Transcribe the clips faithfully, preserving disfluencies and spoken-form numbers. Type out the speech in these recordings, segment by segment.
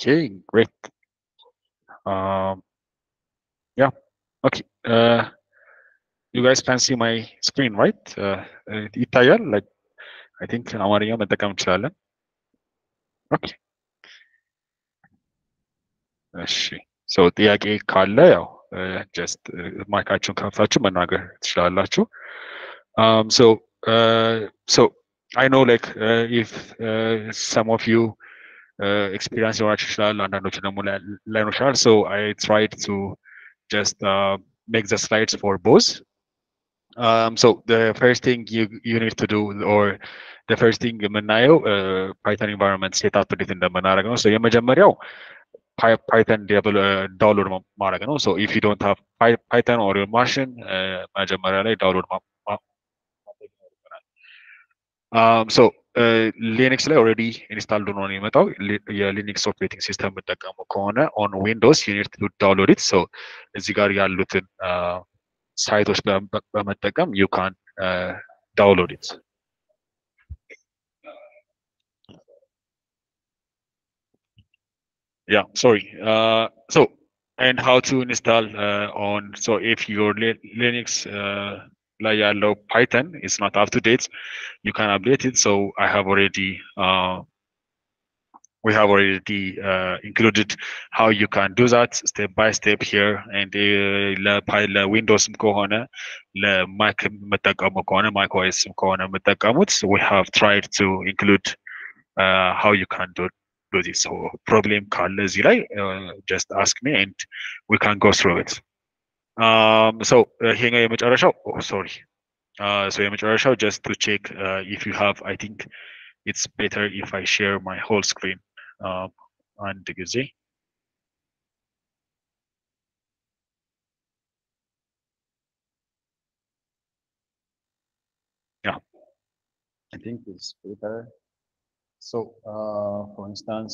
Okay, great. Um, yeah. Okay. Uh, you guys can see my screen, right? Uh, uh, ይታያል? Like, I think አማርኛ መጠቀም እንችላለን። Okay. እሺ። So ጥያቄ ካለ ያው just ማይካችሁን ከፍታችሁ መናገር ትችላላችሁ። Um, so, uh, so I know like uh, if uh, some of you uh, experience ሊኖራችሁ ይችላል፣ አንዳንዶቹ ደግሞ ላይኖር ይችላል። So I tried to just uh, make the slides for both. Um, so the first thing you you need to do, or the first thing የምናየው uh, Python environment setup እንዴት እንደምናደርግ ነው። So የመጀመሪያው Python download ማድረግ ነው። So if you don't have Python or your machine መጀመሪያ ላይ download Um, so ሊነክስ ላይ ኦልሬዲ ኢንስታልድ ሆኖ ነው የመጣው። የሊነክስ ኦፕሬቲንግ ሲስተም የምጠቀሙ ከሆነ ኦን ዊንዶውስ ዩ ኒድ ቱ ዳውንሎድ ኢት። ሶ እዚህ ጋር ያሉትን ሳይቶች በመጠቀም ዩ ካን ዳውንሎድ ኢት። Yeah, sorry. Uh, so and how to install uh, on, so if your Linux uh, ላይ ያለው Python is not up to date, you can update it. So I have already uh, we have already uh, included how you can do that step by step here. And ለዊንዶውስ ከሆነ ለማክ የምጠቀሙ ከሆነ ማክ ኦኤስ ከሆነ የምጠቀሙት we have tried to include uh, how you can do do this. So problem ካለ እዚህ ላይ just ask me and we can go through it. Um, so ይሄኛው የመጨረሻው oh, sorry. Uh, so የመጨረሻው just to check uh, if you have, I think it's better if I share my whole screen. Um, አንድ ጊዜ yeah, I think it's better. So uh, for instance,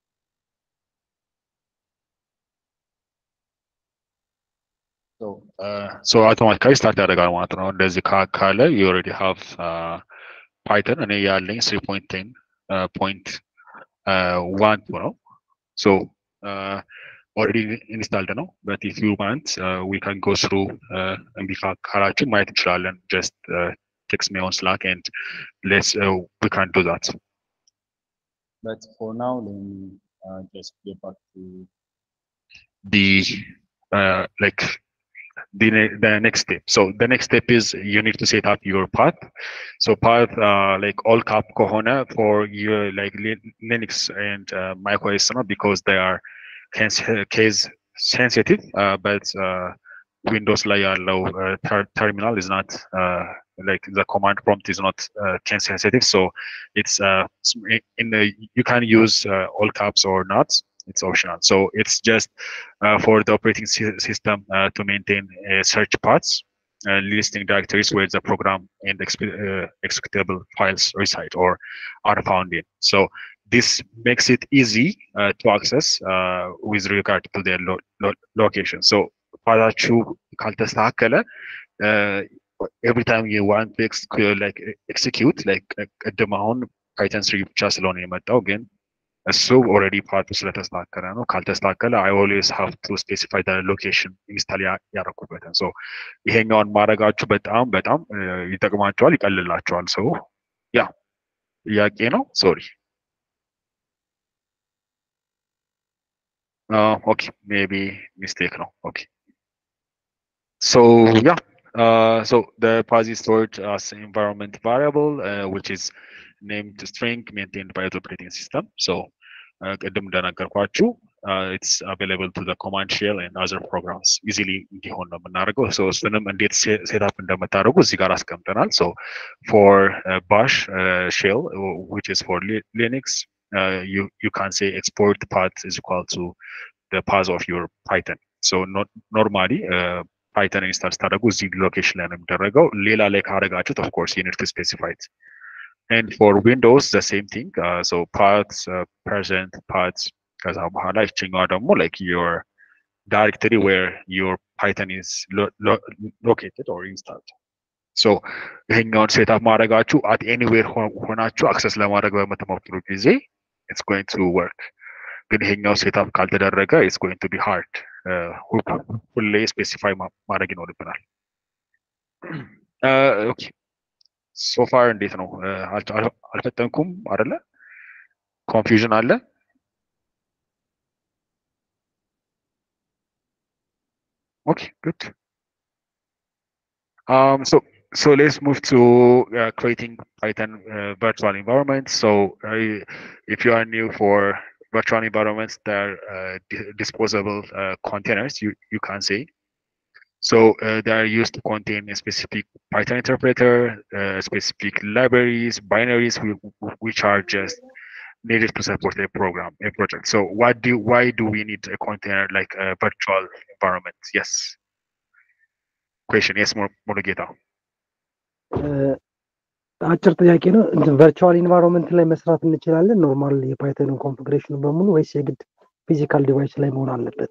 so uh, so automatically start ያደርጋል ማለት ነው። እንደዚህ ካለ you already have uh, Python እኔ ያለኝ three point ten point one ነው። So uh, already installed ነው. But if you want uh, we can go through እምቢ ካላችሁ ማየት እንችላለን. Just uh, text me on Slack and let's uh, we can do that. But for now, let me uh, just get back to the uh, like the the next step. So the next step is you need to set up your path. So path uh, like all cap kohona for your like Linux and uh, macOS, no, because they are case sensitive. Uh, but uh, Windows layer low uh, ter terminal is not uh, like the command prompt is not uh, case sensitive. So it's uh, in the you can use uh, all caps or not. It's optional. So it's just uh, for the operating system uh, to maintain uh, search paths, uh, listing directories where the program and uh, executable files reside or are found in. So this makes it easy uh, to access uh, with regard to their lo lo location. So pathchu ካልተስተካከለ uh, every time you want to ex like execute like ቅድም አሁን Python three ብቻ ስለሆነ የመጣው ግን እሱ ኦልሬዲ ፓርቱ ስለተስተካከለ ነው። ካልተስተካከለ አይ ኦልዌይስ ሃቭ ቱ ስፔሲፋይ ዘ ሎኬሽን ኢንስታል ያደረኩበትን። ሶ ይሄኛውን ማድረጋችሁ በጣም በጣም ይጠቅማቸዋል፣ ይቀልላቸዋል። ሶ ያ ጥያቄ ነው። ሶሪ ኦኬ ሜቢ ሚስቴክ ነው። ኦኬ ሶ ያ Uh, so the path is stored as an environment variable, uh, which is named string maintained by the operating system. So ቅድም እንደነገርኳችሁ it's available to the command shell and other programs easily እንዲሆን ነው የምናደርገው። so እሱንም እንዴት ሴትአፕ እንደምታደርጉ እዚህ ጋር አስቀምጠናል። so for uh, bash uh, shell which is for Linux, uh, you you can say export path is equal to the path of your Python. so not normally uh, Python install ስታደርጉ እዚህ ሎኬሽን ላይ ነው የሚደረገው። ሌላ ላይ ካደረጋችሁት of course you need to specify it. And for Windows, the same thing. Uh, so paths, uh, present paths, because I'm ይችኛዋ ደግሞ like your directory where your Python is lo lo located or installed. So ይሄኛውን ሴትአፕ ማድረጋችሁ at anywhere ሆናችሁ አክሰስ ለማድረግ በምትሞክሩ ጊዜ it's going to work. ግን ይሄኛው ሴትአፕ ካልተደረገ ኢትስ ጎይንግ ቱ ቢ ሃርድ ሁሌ ስፔሲፋይ ማድረግ ይኖርብናል። ኦኬ ሶ ፋር እንዴት ነው? አልፈጠንኩም አይደለ? ኮንፊውዥን አለ? ኦኬ ጉድ um so so let's move to uh, creating Python uh, virtual environments. So uh, if you are new for virtual environments, they're uh, disposable uh, containers, you you can say. So uh, they are used to contain a specific Python interpreter, uh, specific libraries, binaries, which are just needed to support a program, a project. So what do why do we need a container like a virtual environment? Yes. Question. Yes, Murugeta. አጭር ጥያቄ ነው። ቨርቹዋል ኢንቫይሮንመንት ላይ መስራት እንችላለን ኖርማል የፓይተን ኮንፊግሬሽን በሙሉ ወይስ የግድ ፊዚካል ዲቫይስ ላይ መሆን አለበት?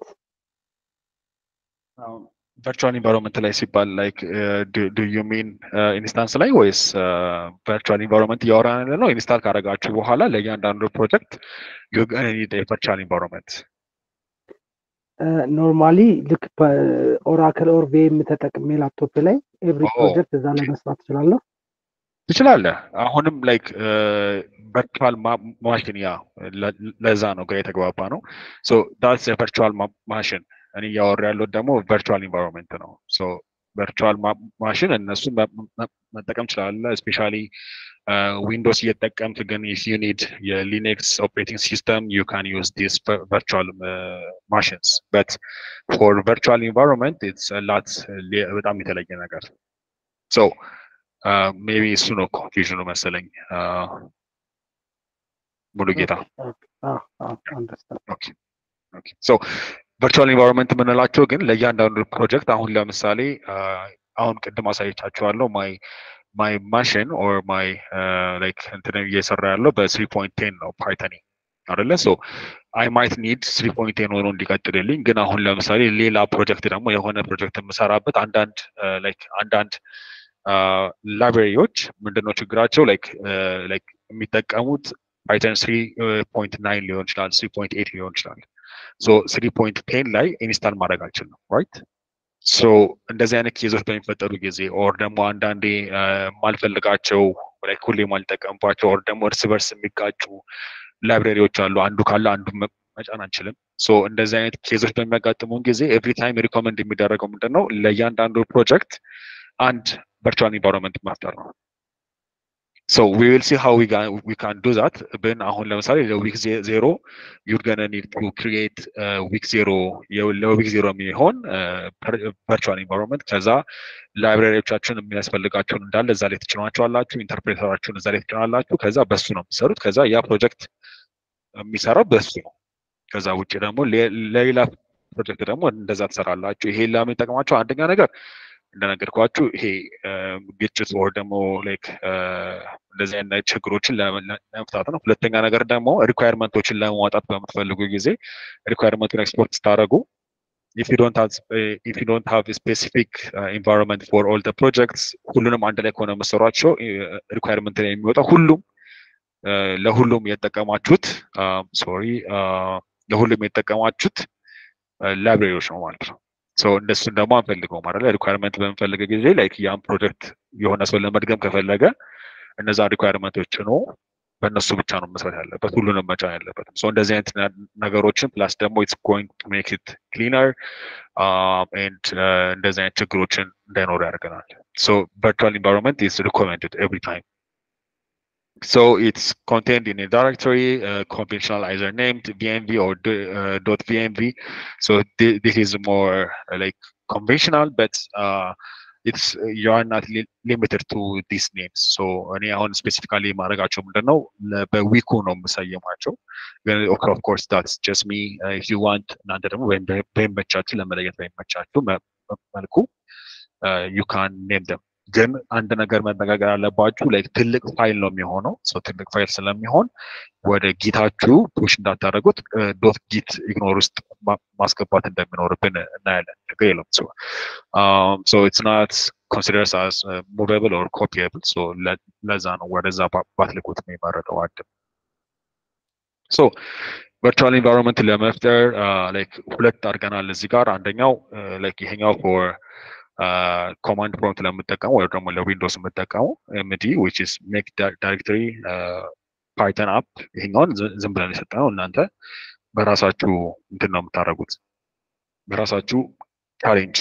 ቨርቹዋል ኢንቫይሮንመንት ላይ ሲባል ላይክ ዱ ዩ ሚን ኢንስታንስ ላይ ወይስ ቨርቹዋል ኢንቫይሮንመንት እያወራን ያለ ነው? ኢንስታል ካደረጋችሁ በኋላ ለእያንዳንዱ ፕሮጀክት ዩ ኒድ ቨርቹዋል ኢንቫይሮንመንት። ኖርማሊ ልክ ኦራክል ኦር ቪኤም ተጠቅሜ ላፕቶፕ ላይ ኤቭሪ ፕሮጀክት እዛ ላይ መስራት እችላለሁ ትችላለህ። አሁንም ላይክ ቨርቹዋል ማሽን ያ ለዛ ነው ግራ የተግባባ ነው። ሶ ዳትስ ቨርቹዋል ማሽን እኔ እያወራ ያለው ደግሞ ቨርቹዋል ኢንቫይሮንመንት ነው። ሶ ቨርቹዋል ማሽን እነሱን መጠቀም ትችላለህ። ስፔሻሊ ዊንዶውስ እየተጠቀምክ ግን ኢፍ ዩ ኒድ የሊነክስ ኦፕሬቲንግ ሲስተም ዩ ካን ዩዝ ዲስ ቨርቹዋል ማሽንስ በት ፎር ቨርቹዋል ኢንቫይሮንመንት ኢትስ ላት በጣም የተለየ ነገር። ሶ ሜቢ እሱ ነው ኮንፊውዥኑ መሰለኝ ሙሉጌታ። ሶ ቨርቹዋል ኢንቫይሮንመንት የምንላቸው ግን ለእያንዳንዱ ፕሮጀክት አሁን ለምሳሌ አሁን ቅድም አሳይቻችኋለሁ ማይ ማይ ማሽን ኦር ማይ ላይክ እንትን እየሰራ ያለው በስሪ ፖይንት ቴን ነው ፓይተን አይደለ? ሶ አይ ማይት ኒድ ስሪ ፖይንት ቴን ሆኖ እንዲቀጥልልኝ ግን አሁን ለምሳሌ ሌላ ፕሮጀክት ደግሞ የሆነ ፕሮጀክት የምሰራበት አንዳንድ ላይክ አንዳንድ ላይብራሪዎች ምንድነው ችግራቸው ላይክ ላይክ የሚጠቀሙት ፓይተን ስሪ ፖይንት ናይን ሊሆን ይችላል፣ ስሪ ፖይንት ኤይት ሊሆን ይችላል። ሶ ስሪ ፖይንት ቴን ላይ ኢንስታል ማድረግ አልችልም ራይት። ሶ እንደዚህ አይነት ኬዞች በሚፈጠሩ ጊዜ ኦር ደግሞ አንዳንዴ ማልፈልጋቸው ላይክ ሁሌ ማልጠቀምባቸው ኦር ደግሞ እርስ በርስ የሚጋጩ ላይብራሪዎች አሉ። አንዱ ካለ አንዱ መጫን አንችልም። ሶ እንደዚህ አይነት ኬዞች በሚያጋጥሙን ጊዜ ኤቭሪ ታይም ሪኮመንድ የሚደረገው ምንድነው ለእያንዳንዱ ፕሮጀክት አንድ ቨርቹዋል ኢንቫይሮንመንት መፍጠር ነው። So we will see how we can we can do that. Ben አሁን ለምሳሌ ለዊክ ዜሮ you're gonna need to create ዊክ ዜሮ ለዊክ ዜሮ የሚሆን ቨርቹዋል ኢንቫይሮንመንት ከዛ ላይብራሪዎቻችሁን የሚያስፈልጋቸውን እንዳለ እዛ ላይ ትጭናቸዋላችሁ፣ ኢንተርፕሬተራችሁን እዛ ላይ ትጭናላችሁ። ከዛ በሱ ነው የምትሰሩት። ከዛ ያ ፕሮጀክት የሚሰራው በሱ ነው። ከዛ ውጭ ደግሞ ለሌላ ፕሮጀክት ደግሞ እንደዛ ትሰራላችሁ። ይሄ ለምን ይጠቅማችሁ? አንደኛ ነገር እንደነገርኳችሁ ይሄ ግጭት ወር ደግሞ ላይክ እንደዚህ አይነት ችግሮችን ለመፍታት ነው። ሁለተኛ ነገር ደግሞ ሪኳየርመንቶችን ለማውጣት በምትፈልጉ ጊዜ ሪኳየርመንቱን ኤክስፖርት ስታደርጉ if you don't have if you don't have a specific uh, environment for all the projects ሁሉንም አንድ ላይ ከሆነ መሰሯቸው ሪኳየርመንት ላይ የሚወጣው ሁሉም ለሁሉም የተጠቀማችሁት ሶሪ ለሁሉም የተጠቀማችሁት ላይብራሪዎች ነው ማለት ነው። ሶ እንደሱን ደግሞ አንፈልገው ማለት ነው። ሪኳየርመንት በምንፈልገ ጊዜ ላይክ ያን ፕሮጀክት የሆነ ሰው ለመድገም ከፈለገ እነዛ ሪኳየርመንቶች ነው በእነሱ ብቻ ነው መስራት ያለበት፣ ሁሉንም መጫን ያለበት። ሶ እንደዚህ አይነት ነገሮችን ፕላስ ደግሞ ኢትስ ጎይንግ ቱ ሜክ ኢት ክሊነር ኤንድ እንደዚህ አይነት ችግሮችን እንዳይኖሩ ያደርገናል። ሶ ቨርቹዋል ኢንቫይሮንመንት ኢዝ ሪኮመንድድ ኤቭሪ ታይም። So it's contained in a directory, uh, conventional either named V M V or uh, .vmv. So th this is more uh, like conventional, but uh, it's uh, you are not li limited to these names. So any on specifically ማረጋቸው ምንድነው በዊኩ ነው የምሰየማቸው። Of course that's just me. Uh, if you want እናንተ ደግሞ በሚመቻችሁ ለመለየት በሚመቻችሁ መልኩ uh, you can name them. ግን አንድ ነገር መነጋገር አለባችሁ ላይክ ትልቅ ፋይል ነው የሚሆነው። ሶ ትልቅ ፋይል ስለሚሆን ወደ ጊታችሁ ፑሽ እንዳታደርጉት ዶት ጊት ኢግኖር ውስጥ ማስገባት እንደሚኖርብን እናያለን። ችግር የለም። ሶ ሶ ኢትስ ናት ኮንሲደርስ አስ ሙቬብል ኦር ኮፒየብል። ሶ ለዛ ነው ወደዛ ባትልኩት የሚመረጠው። አድ ሶ ቨርቹዋል ኢንቫይሮንመንት ለመፍጠር ላይክ ሁለት አድርገናል እዚህ ጋር አንደኛው ላይክ ይሄኛው ፎር ኮማንድ ፕሮምፕት ለምጠቀሙ ወይ ደግሞ ለዊንዶውስ የምጠቀሙ ኤምዲ which is make directory ፓይተን አፕ ይሄኛውን ዝም ብለን የሰጠነው እናንተ በራሳችሁ እንትን ነው የምታደርጉት በራሳችሁ ቻሌንጅ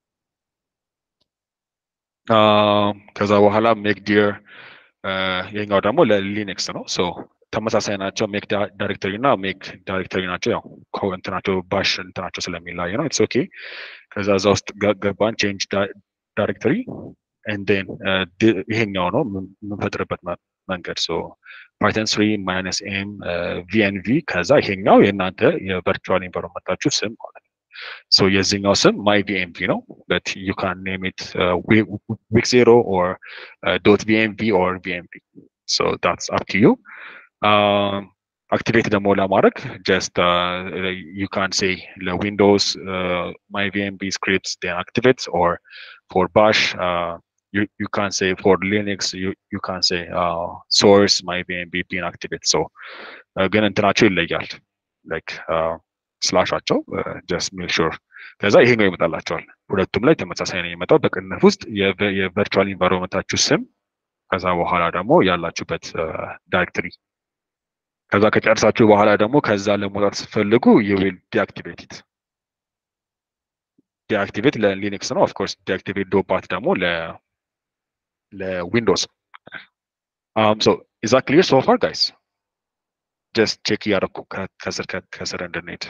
ከዛ በኋላ ሜክ ዲር ይሄኛው ደግሞ ለሊነክስ ነው ሶ ተመሳሳይ ናቸው ሜክ ዳይሬክተሪ እና ሜክ ዳይሬክተሪ ናቸው ያው እንትናቸው ባሽ እንትናቸው ስለሚለያይ ነው ኢትስ ኦኬ ከዛ እዛ ውስጥ ገባን ቼንጅ ዳይሬክተሪ and then ይሄኛው ነው የምንፈጥርበት መንገድ ሶ ፓይተን ስሪ ማይነስ ኤም ቪኤንቪ ከዛ ይሄኛው የእናንተ የቨርቹዋል ኢንቫይሮንመንታችሁ ስም ማለት ነው so የዚህኛው ስም my vmv ነው but you can name it uh, week zero or uh, .vmv or vmv so that's up to you um, activate ደግሞ ለማድረግ just uh, you can say ለዊንዶውስ uh, my vmv scripts then activates or for bash uh, you you can say for linux you you can say uh, source my vmv being activate so uh, ግን እንትናቸው ይለያል like uh, ስላሻቸው just make sure ከዛ ይሄኛው ይመጣላቸዋል ሁለቱም ላይ ተመሳሳይ ነው የሚመጣው በቅንፍ ውስጥ የቨርቹዋል ኢንቫይሮንመንታችሁ ስም ከዛ በኋላ ደግሞ ያላችሁበት ዳይሬክተሪ ከዛ ከጨርሳችሁ በኋላ ደግሞ ከዛ ለመውጣት ስትፈልጉ you will deactivate it deactivate ለሊነክስ ነው of course deactivate ዶባት ደግሞ ለ ለዊንዶውስ um so is that clear so far guys just check ያደረኩ ከስር ከስር እንድንሄድ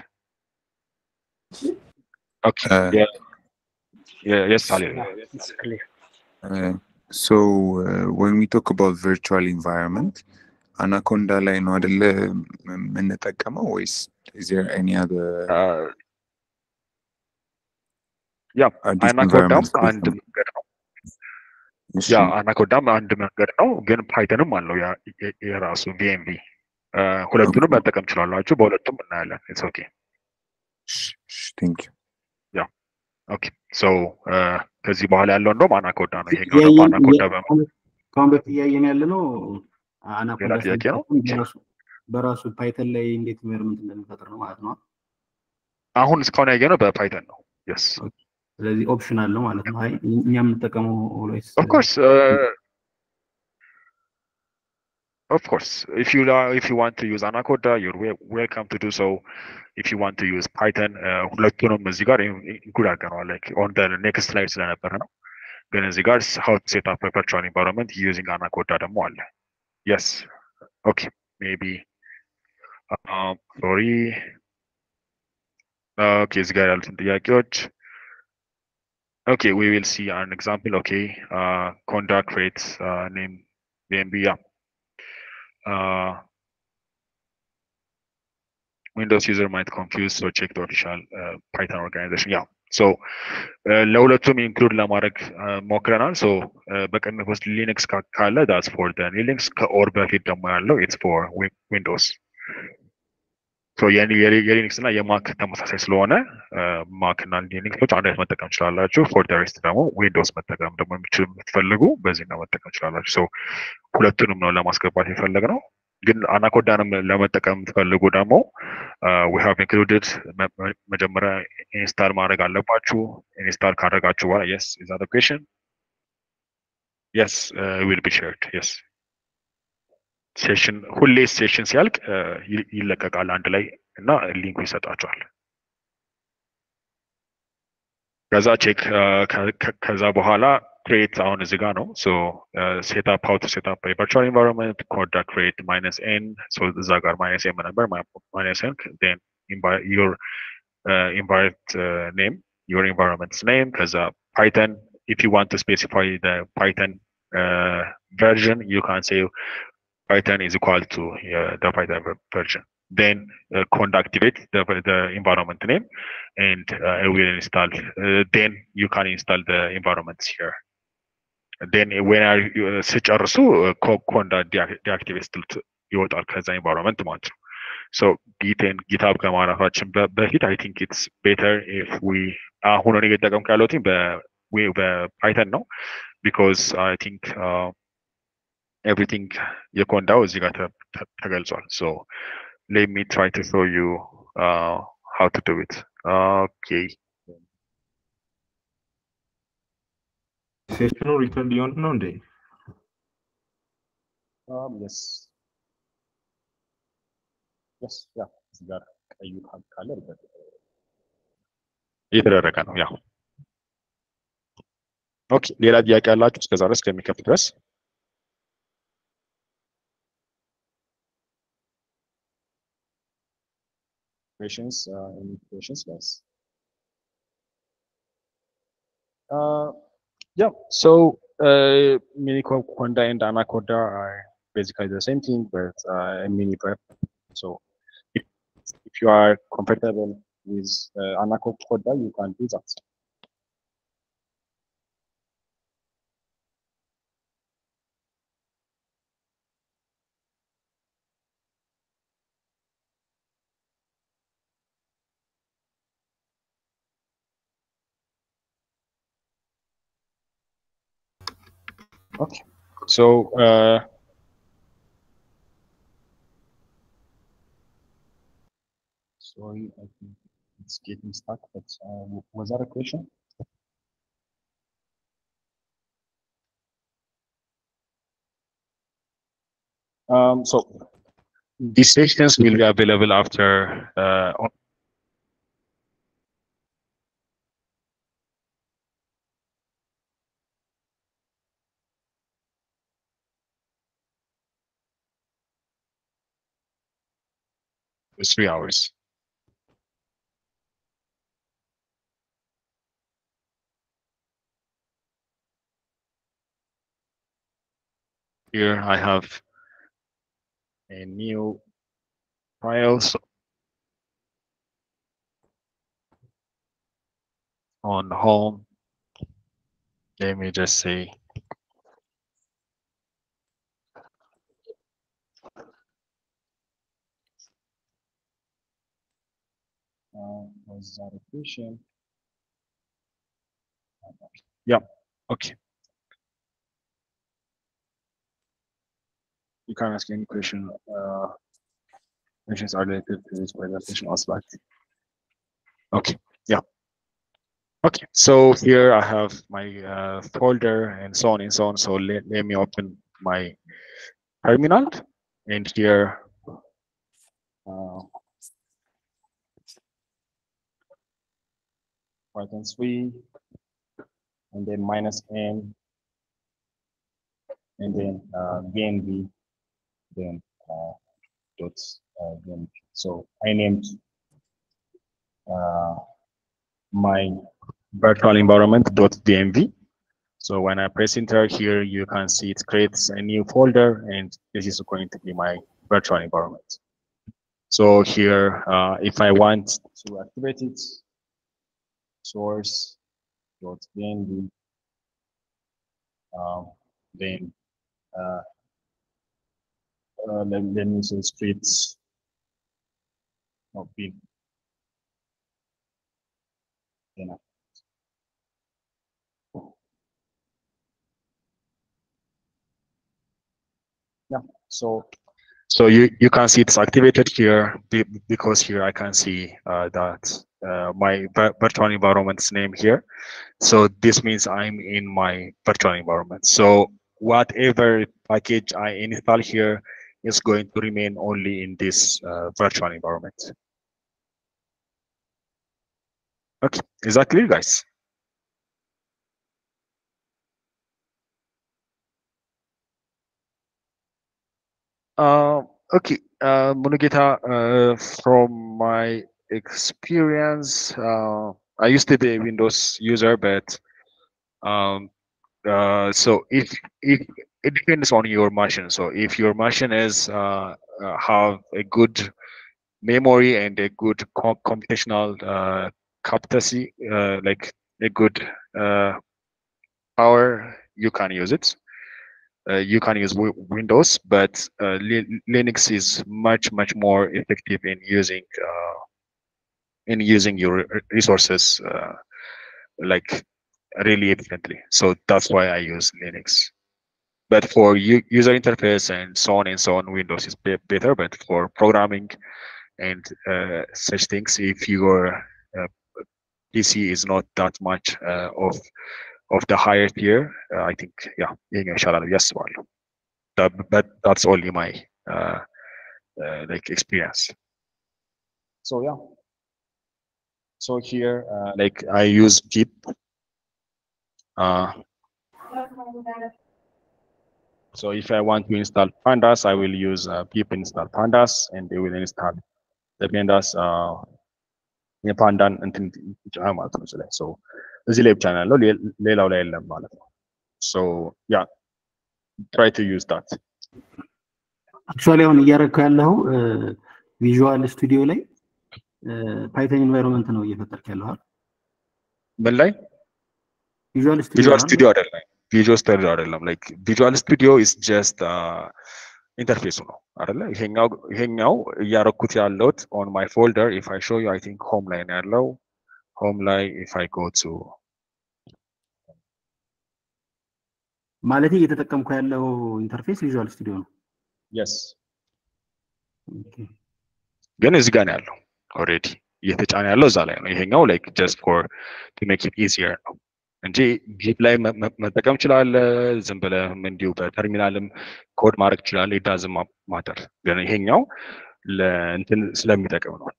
okay uh, yeah yeah yes Ali. It's clear. Uh, so uh, when we talk about virtual environment Anaconda ላይ ነው አይደለ የምንጠቀመው ወይስ is there any other uh, yeah Anaconda አንድ መንገድ ነው ያ Anaconda አንድ መንገድ ነው ግን ፓይተንም አለው ያ የራሱ vmv ሁለቱንም መጠቀም ትችላላችሁ በሁለቱም እናያለን it's okay thank you yeah okay so ከዚህ በኋላ ያለው እንደውም Anaconda ነው ይሄኛው ደግሞ Anaconda ካም በጥያቄን ያለ ነው Anaconda ጥያቄ ነው በራሱ ፓይተን ላይ እንዴት ኢንቫይሮንመንት እንደሚፈጥር ነው ማለት ነው አሁን እስካሁን ያየነው በፓይተን ነው yes ስለዚህ ኦፕሽናል ነው ማለት ነው አይ እኛ የምንጠቀመው ኦልዌይስ of course uh, of course if you uh, if you want to use Anaconda you're welcome to do so if you want to use Python ሁለቱንም እዚህ ጋር ኢንክሉድ አድርገናል like on the next slide ስለነበረ ነው ግን እዚህ ጋር how to set up a virtual environment using Anaconda ደግሞ አለ yes okay maybe um sorry okay እዚህ ጋር ያሉትን ጥያቄዎች okay we will see an example okay uh conda creates uh, name vmv yeah uh Windows user might confuse so check the official uh, Python organization yeah so ለሁለቱም ኢንክሉድ ለማድረግ ሞክረናል so በቅንፍ ውስጥ ሊነክስ ካለ that's for the Linux ከኦር በፊት ደግሞ ያለው it's for Windows so የሊነክስ እና የማክ ተመሳሳይ ስለሆነ ማክ እና ሊነክሶች አንድ አይነት መጠቀም ትችላላችሁ for the rest ደግሞ ዊንዶውስ መጠቀም ደግሞ የምትፈልጉ በዚህ ነው መጠቀም ትችላላችሁ so ሁለቱንም ነው ለማስገባት የፈለግነው ግን Anacondaንም ለመጠቀም ትፈልጉ ደግሞ we have included መጀመሪያ ኢንስታል ማድረግ አለባችሁ ኢንስታል ካደረጋችሁ በኋላ yes is that the question yes uh, it will be shared yes ሴሽን ሁሌ ሴሽን ሲያልቅ ይለቀቃል አንድ ላይ እና ሊንኩ ይሰጣችኋል ከዛ ቼክ ከዛ በኋላ create አሁን እዚህ ጋር ነው so uh, set up how to set up a virtual environment conda create minus n so እዛ ጋር minus m ነበር minus n then invite your uh, invite uh, name your environment's name ከዛ python if you want to specify the python uh, version you can say python is equal to uh, the python version then uh, conda activate the, the environment name and uh, it will install uh, then you can install the environments here then when are uh, ሲጨርሱ ኮንዳ ዲአክቲቬት ስትሉት ይወጣል ከዛ ኢንቫይሮንመንት ማለት ነው so ጊትን ጊታብ ከማራፋችን በፊት I think it's better if we አሁን እኔ እየተጠቀምኩ ያለሁት በፓይተን ነው because I think uh, everything የኮንዳው እዚህ ጋር ተገልጿል so let me try to show you uh, how to do it. Okay. ሴሽኑ ሪከርድ ሊሆን ነው እንዴ? Um, yes. Yes, yeah. እዚህ ጋር ቀዩ ካለ ሪከርድ እየተደረገ ነው። ያው ኦኬ። ሌላ ጥያቄ ያላችሁ እስከዛ ድረስ እስከሚከፍት ድረስ? Questions, uh, any questions, guys? Uh, yeah, so uh, mini conda and anaconda are basically the same thing, but uh, a mini prep. So if, if you are compatible with uh, anaconda, you can do that. Okay, so uh, sorry, I think it's getting stuck, but uh, was that a question? Um, so these sections will be available after uh, on three hours. Here I have a new file on home. Let me just say uh, was that a question? Yeah, okay. You can ask any question. Uh, questions are related to this presentation or slide. Okay, yeah. Okay, so here I have my uh, folder and so on and so on. So let, let me open my terminal, and here uh, Python three, and then minus n, and then uh, gain v, then uh, dot uh, gain. So I named uh, my virtual environment dot dmv. So when I press enter here, you can see it creates a new folder, and this is going to be my virtual environment. So here, uh, if I want to activate it, source dot dmv, um, then uh, uh, let, let me say scripts of bin. Then yeah, so so you you can see it's activated here because here I can see uh, that uh, my virtual environment's name here. So this means I'm in my virtual environment. So whatever package I install here is going to remain only in this uh, virtual environment. Okay, is that clear, guys? Uh, okay, uh, Munugita, uh, from my experience, uh, I used to be a Windows user, but um, uh, so if if it depends on your machine. So if your machine is uh, uh, have a good memory and a good com computational uh, capacity, uh, like a good uh, power, you can use it. Uh, you can use w Windows, but uh, Linux is much much more effective in using uh, in using your resources uh, like really efficiently. So that's why I use Linux. but for u- user interface and so on and so on, Windows is be- better. But for programming and uh, such things, if your uh, P C is not that much uh, of of the higher tier, uh, I think yeah, ይሄኛው ይሻላል ብዬ አስባለሁ. That, but that's only my uh, uh, like experience. So yeah. So here, uh, like I use pip. Uh, so if I want to install pandas, I will use uh, pip install pandas, and they will install the pandas. Uh, የፓንዳን እንትን ይጭናል ማለት ነው። ስለዚህ so እዚህ ላይ ብቻ ነው ያለው፣ ሌላው ላይ የለም ማለት ነው። So yeah, try to use that. አክቹአሊ አሁን እያረከው ያለው ቪዥዋል ስቱዲዮ ላይ ፓይተን ኢንቫይሮንመንት ነው እየፈጠርክ ያለው አይደል? ምን ላይ? ቪዥዋል ስቱዲዮ ቪዥዋል ስቱዲዮ አይደለም። ቪዥዋል ስቱዲዮ አይደለም። like ቪዥዋል ስቱዲዮ is just uh, ኢንተርፌሱ ነው አይደለ? ይሄኛው ይሄኛው እያረኩት ያለውት on my folder. If I show you, I think home ላይ ነው ያለው። home ላይ if I go to ማለት እየተጠቀምኩ ያለው ኢንተርፌስ ቪዥዋል ስቱዲዮ ነው። yes ኦኬ ግን እዚህ ጋር ነው ያለው already እየተጫነ ያለው እዛ ላይ ነው። ይሄኛው like just for to make it easier ነው እንጂ ጂፕ ላይ መጠቀም ይችላል። ዝም ብለህም እንዲሁ በተርሚናልም ኮድ ማድረግ ይችላል። it doesn't matter። ግን ይሄኛው ለእንትን ስለሚጠቅም ነው።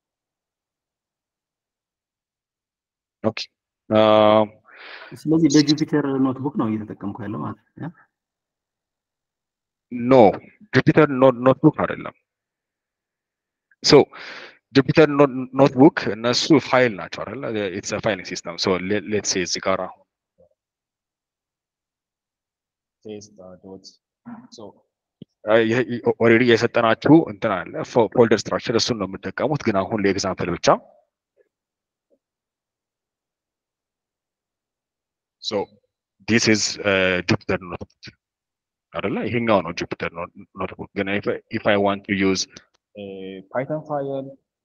ኦኬ ስለዚህ በጁፒተር ኖትቡክ ነው እየተጠቀምኩ ያለው ማለት ነው። ኖ ጁፒተር ኖትቡክ አይደለም። ሶ ጁፒተር ኖትቡክ እነሱ ፋይል ናቸው አይደል? ኢትስ አ ፋይሊንግ ሲስተም። ሶ ሌትስ ሴ እዚህ ጋር ቴስት ዶት ሶ ኦልሬዲ የሰጠናችሁ እንትን አለ ፎልደር ስትራክቸር፣ እሱን ነው የምትጠቀሙት። ግን አሁን ለኤግዛምፕል ብቻ ሶ ዲስ ኢዝ ጁፒተር ኖትቡክ አይደለ? ይሄኛው ነው ጁፒተር ኖትቡክ። ግን ኢፍ አይ ዋንት ቱ ዩዝ ፓይተን ፋይል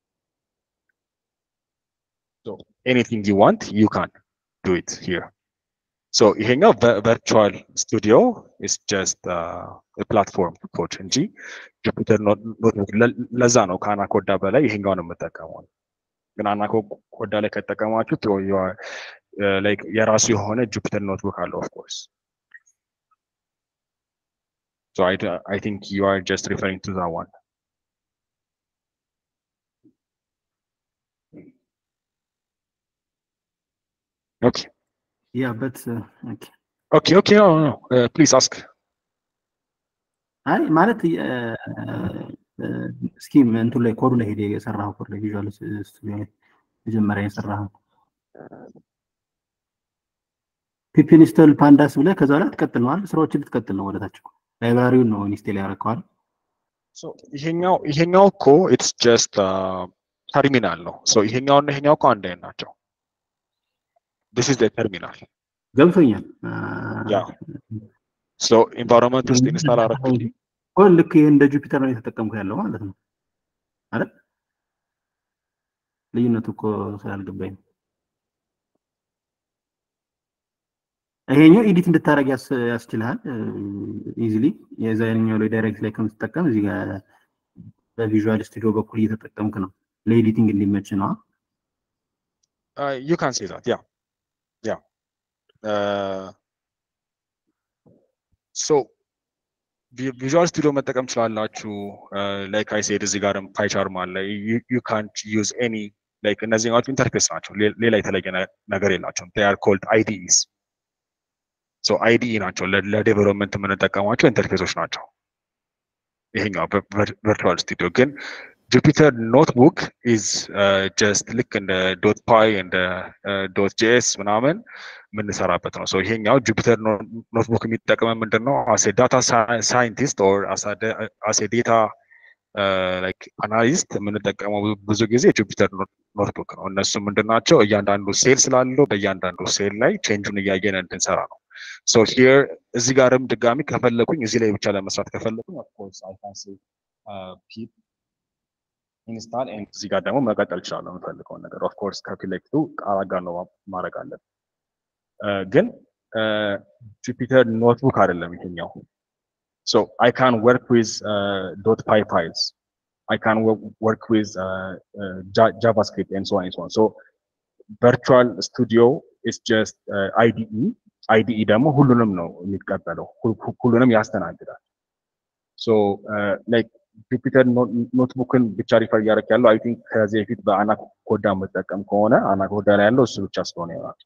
so anything you want you can do it here. so ይሄኛው virtual studio is just uh, a platform code እንጂ ጁፒተር ኖትቡክ ለዛ ነው ከአናኮዳ በላይ ይሄኛው ነው የምጠቀመው። ግን አናኮዳ ላይ ከተጠቀማችሁት you are uh, like የራሱ የሆነ ጁፒተር ኖትቡክ አለው of course. so I I think you are just referring to that one. okay yeah but uh, okay okay okay no no uh, please ask. አይ ማለት እስኪ እንትን ላይ ኮዱ ላይ ሄደ የሰራው ኮድ ላይ ቪዥዋል ስቱዲዮ ላይ መጀመሪያ የሰራው ፒፕ ኢንስቶል ፓንዳስ ብለህ ከዛ ላይ ትቀጥል ነው አይደል? ስራዎችን ልትቀጥል ነው ወደታች ላይብራሪውን ነው ኢንስቶል ያደርገዋል። so ይሄኛው ይሄኛው እኮ it's just ተርሚናል ነው። so ይሄኛው እና ይሄኛው እኮ አንድ አይነት ናቸው። this is the terminal ገብቶኛል። yeah so environment ውስጥ ኢንስታል አደረኩት ኮል ልክ ይሄ እንደ ጁፒተር ነው የተጠቀምኩ ያለው ማለት ነው አይደል? ልዩነቱ እኮ ስላልገባኝ ይሄኛው ኤዲት እንድታረግ ያስችላል ኢዚሊ። የዛኛው ላይ ዳይሬክት ላይ ከምትጠቀም እዚህ ጋር በቪዥዋል ስቱዲዮ በኩል እየተጠቀምክ ነው ለኤዲቲንግ እንዲመች ነው። uh, you can say that yeah yeah uh, so ቪዥዋል ስቱዲዮ መጠቀም ትችላላችሁ። ላይክ አይ ሴድ እዚህ ጋርም ፓይቻርም አለ። you can't use any like እነዚህኛዎቹ ኢንተርፌስ ናቸው። ሌላ የተለየ ነገር የላቸውም። they are called I D Es so I D E ናቸው ለዴቨሎፕመንት የምንጠቀማቸው ኢንተርፌሶች ናቸው። ይሄኛው ቨርቹዋል ስቱዲዮ ግን ጁፒተር ኖትቡክ is uh, just ልክ እንደ ዶት ፓይ እንደ ዶት ጄኤስ ምናምን የምንሰራበት ነው። ሶ ይሄኛው ጁፒተር ኖትቡክ የሚጠቀመው ምንድነው? as a data scientist or as a as a data uh, like analyst የምንጠቀመው ብዙ ጊዜ ጁፒተር ኖትቡክ ነው። እነሱ ምንድናቸው? እያንዳንዱ ሴል ስላለው በእያንዳንዱ ሴል ላይ ቼንጁን እያየን እንድንሰራ ነው። so here እዚህ ጋርም ድጋሚ ከፈለኩኝ እዚህ ላይ ብቻ ለመስራት ከፈለኩኝ of course I can say uh, pip install and እዚህ ጋር ደግሞ መቀጠል እችላለሁ የምፈልገውን ነገር of course ከፊለክቱ ቃል ጋር ነው ማድረግ አለብን። ግን Jupyter notebook አይደለም ይሄኛው so I can work with uh, .py files I can work with uh, uh, JavaScript and so on and so on so Virtual Studio is just uh, I D E I D E ደግሞ ሁሉንም ነው የሚቀበለው ሁሉንም ያስተናግዳል so uh, like Jupyter ኖትቡክን ብቻ ሪፈር ያደርግ ያለው I think ከዚህ በፊት በአናኮዳ መጠቀም ከሆነ አናኮዳ ላይ ያለው እሱ ብቻ ስለሆነ ይሆናል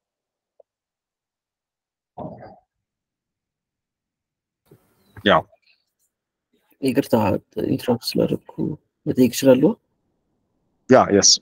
ያው ይቅርታ ኢንትራፕት ስላደረኩ መጠየቅ እችላለሁ ያ yes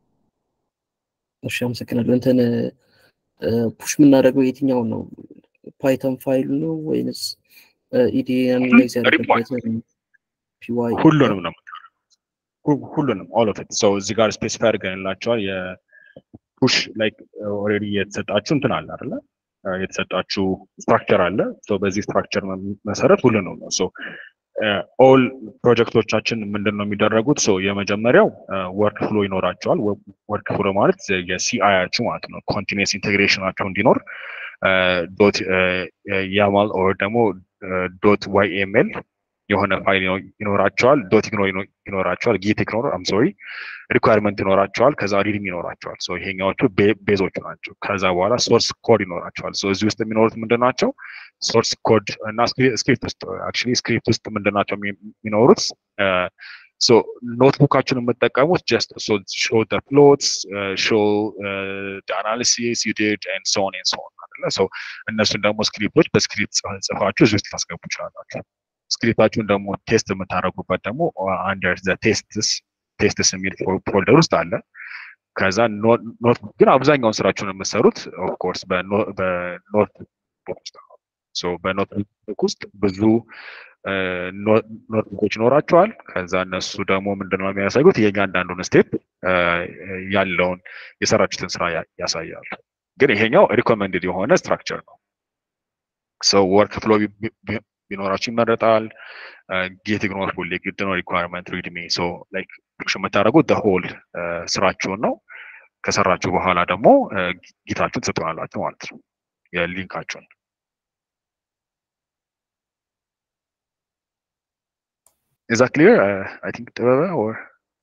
እሺ አመሰግናለሁ እንትን ፑሽ የምናደርገው የትኛው ነው ፓይተን ፋይል ነው ወይስ ኢዲ አናላይዝ ያደርግበት ፒዋይ ሁሉንም ነው ሁሉንም all of it so እዚህ ጋር ስፔሲፋይ አድርገንላቸዋል የፑሽ ላይክ ኦልሬዲ የተሰጣችሁ እንትን አለ አይደለ የተሰጣችሁ ስትራክቸር አለ so በዚህ ስትራክቸር መሰረት ሁሉንም ነው so ኦል ፕሮጀክቶቻችን ምንድነው የሚደረጉት so የመጀመሪያው ወርክ ፍሎ ይኖራቸዋል ወርክ ፍሎ ማለት የሲአይአችሁ ማለት ነው ኮንቲኒየስ ኢንተግሬሽናቸው እንዲኖር ዶት ያማል ኦር ደግሞ ዶት ዋይኤምኤል የሆነ ፋይል ይኖራቸዋል ዶት ኢግኖር ይኖራቸዋል ጌት ኢግኖር አም ሶሪ ሪኳየርመንት ይኖራቸዋል ከዛ ሪድም ይኖራቸዋል so ይሄኛዎቹ ቤዞች ናቸው ከዛ በኋላ ሶርስ ኮድ ይኖራቸዋል so እዚህ ውስጥ የሚኖሩት ምንድናቸው ሶርስ ኮድ እና ስክሪፕት ውስጥ actually ስክሪፕት ውስጥ ምንድናቸው የሚኖሩት so ኖትቡካችሁን የምትጠቀሙት just so show the plots uh, show uh, the analysis you did and so on and so on so እነሱን ደግሞ ስክሪፕቶች በስክሪፕት ጽፋችሁ እዚህ ውስጥ ታስገቡ ይችላላችሁ ስክሪፕታችሁን ደግሞ ቴስት የምታደርጉበት ደግሞ under the tests tests የሚል ፎልደር ውስጥ አለ ከዛ ኖት ግን አብዛኛውን ስራችሁን የምትሰሩት of course በኖት ውስጥ ነው so በኖትቡክ ውስጥ ብዙ ኖትቡኮች ይኖራቸዋል ከዛ እነሱ ደግሞ ምንድነው የሚያሳዩት የእያንዳንዱን ስቴፕ ያለውን የሰራችሁትን ስራ ያሳያሉ ግን ይሄኛው ሪኮመንድድ የሆነ ስትራክቸር ነው so work flow ቢኖራችሁ ይመረጣል ጌት ኢግኖር ሁሌ ግድ ነው ሪኳየርመንት ሪድሚ so like ፑሽ የምታደርጉት the whole ስራችሁን ነው ከሰራችሁ በኋላ ደግሞ ጌታችሁን ትሰጡናላችሁ ማለት ነው የሊንካችሁን Is that clear? Uh, I think Tebebe or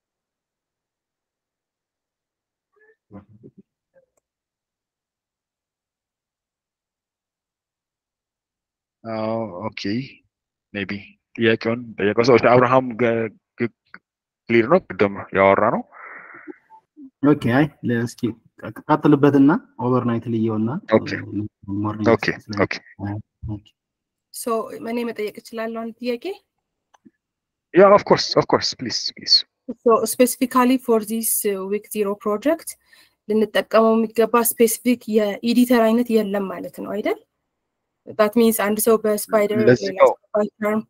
uh, okay, maybe. ጥያቄውን ጠየቀው ሰው አብርሃም ክሊር ነው ቅድም ያወራ ነው ኦኬ አይ ለስኪ ቀጥልበትና ኦቨርናይት ልየውና ኦኬ ኦኬ ኦኬ ሶ ማኔ መጠየቅ እችላለሁ አንድ ጥያቄ Yeah, of course, of course, please, please. So specifically for this uh, week zero project, ልንጠቀመው የሚገባ ስፔሲፊክ የኤዲተር አይነት የለም ማለት ነው አይደል? That means አንድ ሰው በስፓይደር ፓይተን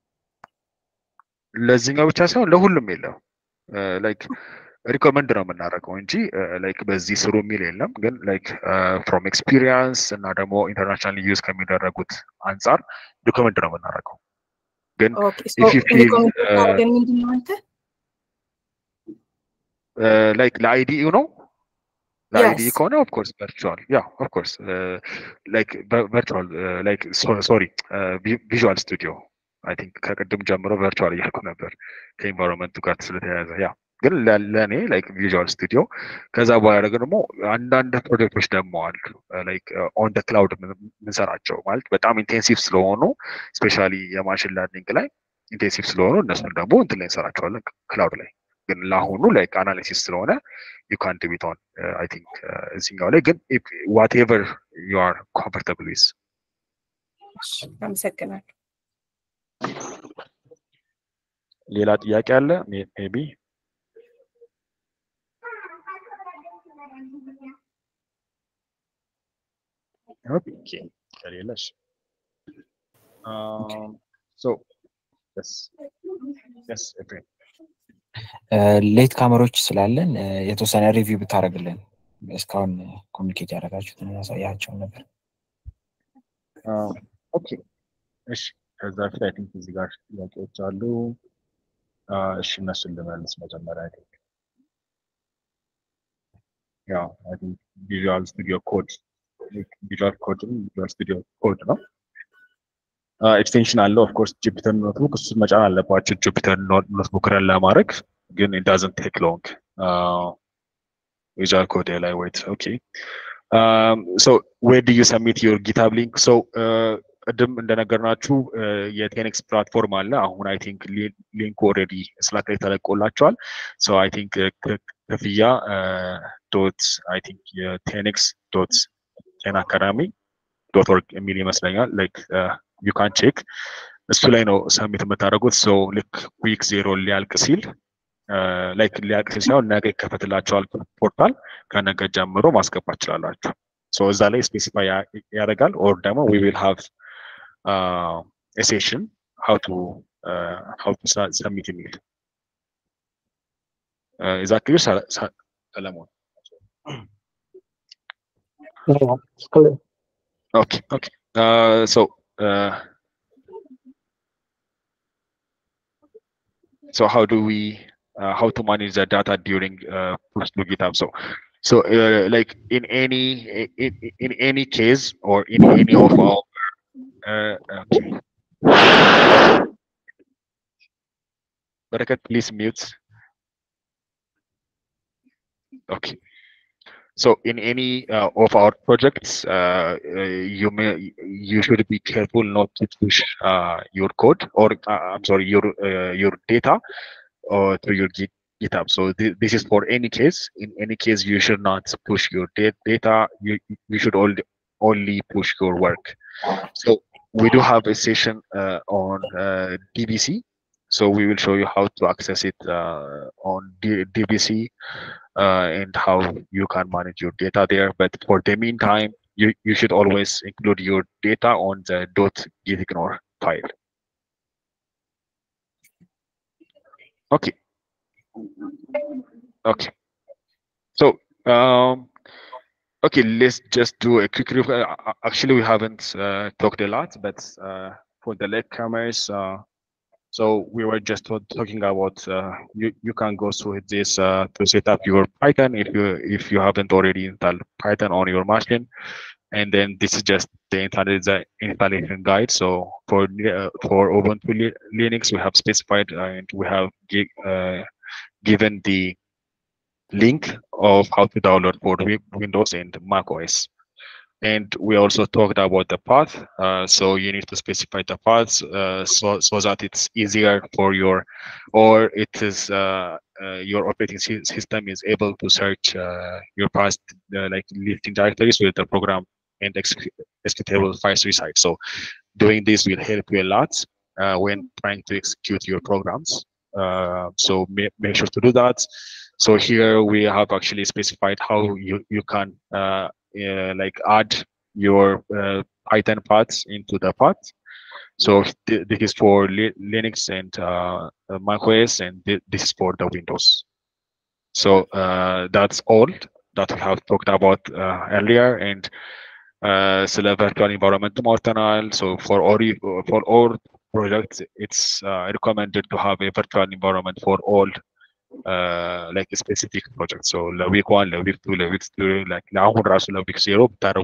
ለዚህኛው ብቻ ሳይሆን ለሁሉም የለም ላይክ ሪኮመንድ ነው የምናደርገው እንጂ ላይክ በዚህ ስሩ የሚል የለም ግን ላይክ ፍሮም ኤክስፒሪየንስ እና ደግሞ ኢንተርናሽናል ዩዝ ከሚደረጉት አንፃር ሪኮመንድ ነው የምናደርገው ግን if you feel uh, like ለአይዲ ነው ለአይዲ ከሆነ of course virtual yeah of course uh, like virtual uh, like so, sorry uh, Visual Studio I think ከቅድም ጀምሮ virtual እያልኩ ነበር ከኢንቫይሮንመንቱ ጋር ስለተያያዘ ያ ግን ለኔ like Visual Studio ከዛ በኋላ ደግሞ አንዳንድ ፕሮጀክቶች ደግሞ አሉ like on the cloud ምንሰራቸው ማለት በጣም ኢንቴንሲቭ ስለሆኑ ስፔሻሊ የማሽን ለርኒንግ ላይ ኢንቴንሲቭ ስለሆኑ እነሱን ደግሞ እንትን ላይ እንሰራቸዋለን ክላውድ ላይ ግን ለአሁኑ like analysis ስለሆነ you can't do it on uh, I think እዚህኛው ላይ ግን whatever you are comfortable with አመሰግናለሁ ሌላ ጥያቄ አለ ሜቢ Okay, ከሌለሽ um so yes yes okay ሌት ካሜሮች ስላለን የተወሰነ ሪቪው ብታረግልን እስካሁን ኮሙኒኬት ያደረጋችሁትን ያሳያችሁ ነበር ኦኬ እሺ ከዛ ፊት አይ ቲንክ እዚህ ጋር ጥያቄዎች አሉ እሺ እነሱን ልመልስ መጀመሪያ አይ ቲንክ ያው አይ ቲንክ ቪዥዋል ስቱዲዮ ኮድ ቪዥዋል ኮድ ቪዥዋል ስቱዲዮ ኮድ ነው። ኤክስቴንሽን አለው ኦፍ ኮርስ ጁፒተር ኖትቡክ እሱን መጫን አለባቸው ጁፒተር ኖትቡክ ረን ለማድረግ ግን it doesn't take long ቪዥዋል ኮድ ላይ wait okay um so where do you submit your GitHub link so ቅድም እንደነገርናችሁ የቴንክስ ፕላትፎርም አለ አሁን አይ ቲንክ ሊንክ ኦልሬዲ ስላክ ላይ ተለቆላቸዋል ሶ አይ ቲንክ ክፍያ ዶት አይ ቲንክ የቴንክስ ዶት ቴን አካዳሚ ዶት ኦርግ የሚል ይመስለኛል ላይክ ዩ ካን ቼክ እሱ ላይ ነው ሰሚት የምታደርጉት ሶ ልክ ዊክ ዜሮ ሊያልቅ ሲል ላይክ ሊያልቅ ሲል ሲሆን ነገ ይከፈትላቸዋል ፖርታል ከነገ ጀምሮ ማስገባት ትችላላችሁ ሶ እዛ ላይ ስፔሲፋይ ያደርጋል ኦር ደግሞ we will have uh, a session how to uh, how to submit email uh, is that clear Salamon? Okay okay uh, so uh, so how do we uh, how to manage the data during uh, push to GitHub so so uh, like in any in, in any case or in any of our uh, okay Barakat please mute okay so in any uh, of our projects uh, uh, you may you should be careful not to push uh, your code or uh, I'm sorry your uh, your data or to your Git GitHub. So th this is for any case. In any case, you should not push your data. You you should only only push your work. So we do have a session uh, on uh, D B C. So we will show you how to access it uh, on D DBC uh, and how you can manage your data there. But for the meantime, you you should always include your data on the .gitignore file. Okay. Okay. So, um, okay, let's just do a quick review. Uh, actually, we haven't uh, talked a lot, but uh, for the latecomers, uh, so we were just talking about uh, you. You can go through this uh, to set up your Python if you if you haven't already installed Python on your machine, and then this is just the installation guide. So for uh, for Ubuntu Linux, we have specified uh, and we have uh, given the link of how to download for Windows and Mac O S. And we also talked about the path. Uh, so you need to specify the paths uh, so, so that it's easier for your, or it is uh, uh, your operating system is able to search uh, your past uh, like listing directories with the program and executable files reside. So doing this will help you a lot uh, when trying to execute your programs. Uh, so make, make sure to do that. So here we have actually specified how you, you can uh, uh, like add your uh, Python paths into the path. So th this is for li Linux and uh, macOS, and th this is for the Windows. So uh, that's all that we have talked about uh, earlier. And uh, so the virtual environment mortal. So for all for all projects, it's uh, recommended to have a virtual environment for all uh, like a specific project. So the week one, the week two, the week three, like now the week zero,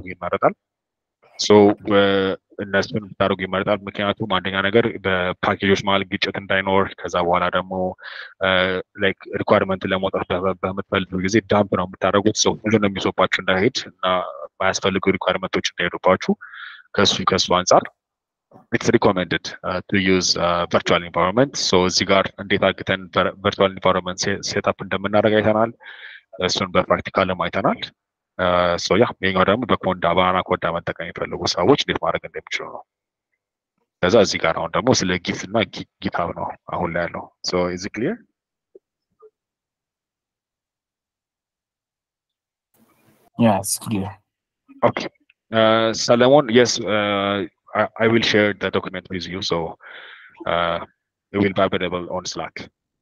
so እነሱን ብታደርጉ ይመረጣል። ምክንያቱም አንደኛ ነገር በፓኬጆች መሀል ግጭት እንዳይኖር ከዛ በኋላ ደግሞ ላይክ ሪኳርመንትን ለመውጣት በምትፈልጉ ጊዜ ዳምፕ ነው የምታደርጉት። ሰው ሁሉንም የሚሶባችሁ እንዳይሄድ እና ማያስፈልጉ ሪኳርመንቶች እንዳይሄዱባችሁ ከሱ ከሱ አንጻር it's recommended uh, to use uh, virtual environment. So እዚህ ጋር እንዴት አድርገን virtual environment ሴትአፕ እንደምናደርግ አይተናል። እሱን በፕራክቲካልም አይተናል። ሶ ያ ይሄኛው ደግሞ በኮንዳ ባናና ኮዳ መጠቀም የሚፈልጉ ሰዎች እንዴት ማድረግ እንደሚችሉ ነው። ከዛ እዚህ ጋር አሁን ደግሞ ስለ ጊት እና ጊታብ ነው አሁን ላይ ያለው። ሶ is it clear? Yeah, it's clear. Okay. Uh, Salomon, yes, uh, I, I will share the document with you, so uh, it will be available on Slack.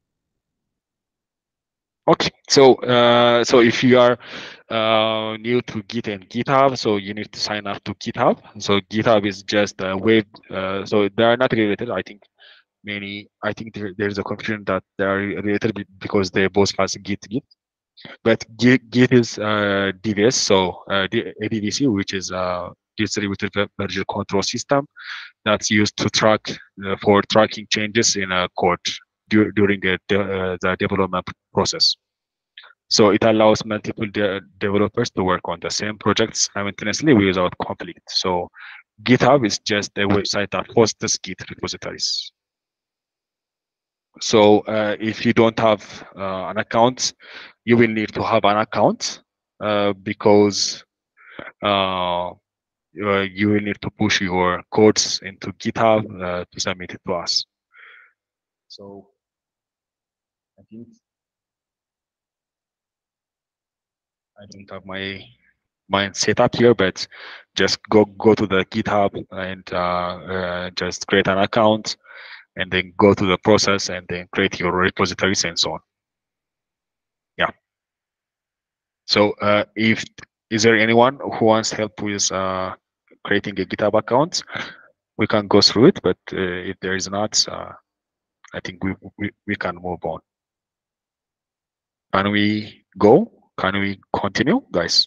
Okay, so uh, so if you are uh, new to Git and GitHub, so you need to sign up to GitHub. So GitHub is just a web, uh, so they are not related. I think many, I think there, there's a confusion that they are related because they both has Git Git. But Git, Git is uh, D V S, so uh, A D V C, which is a distributed version control system that's used to track uh, for tracking changes in a code du during the, uh, the development process. So it allows multiple de developers to work on the same project simultaneously without conflict. So GitHub is just a website that hosts Git repositories. So uh, if you don't have uh, an account, you will need to have an account uh, because uh, you will need to push your codes into GitHub uh, to submit it to us. So I think I don't have my mine set up here, but just go go to the GitHub and uh, uh, just create an account, and then go to the process and then create your repositories and so on. Yeah. So uh, if is there anyone who wants help with uh, creating a GitHub account, we can go through it. But uh, if there is not, uh, I think we, we we can move on. Can we go? Can we continue, guys?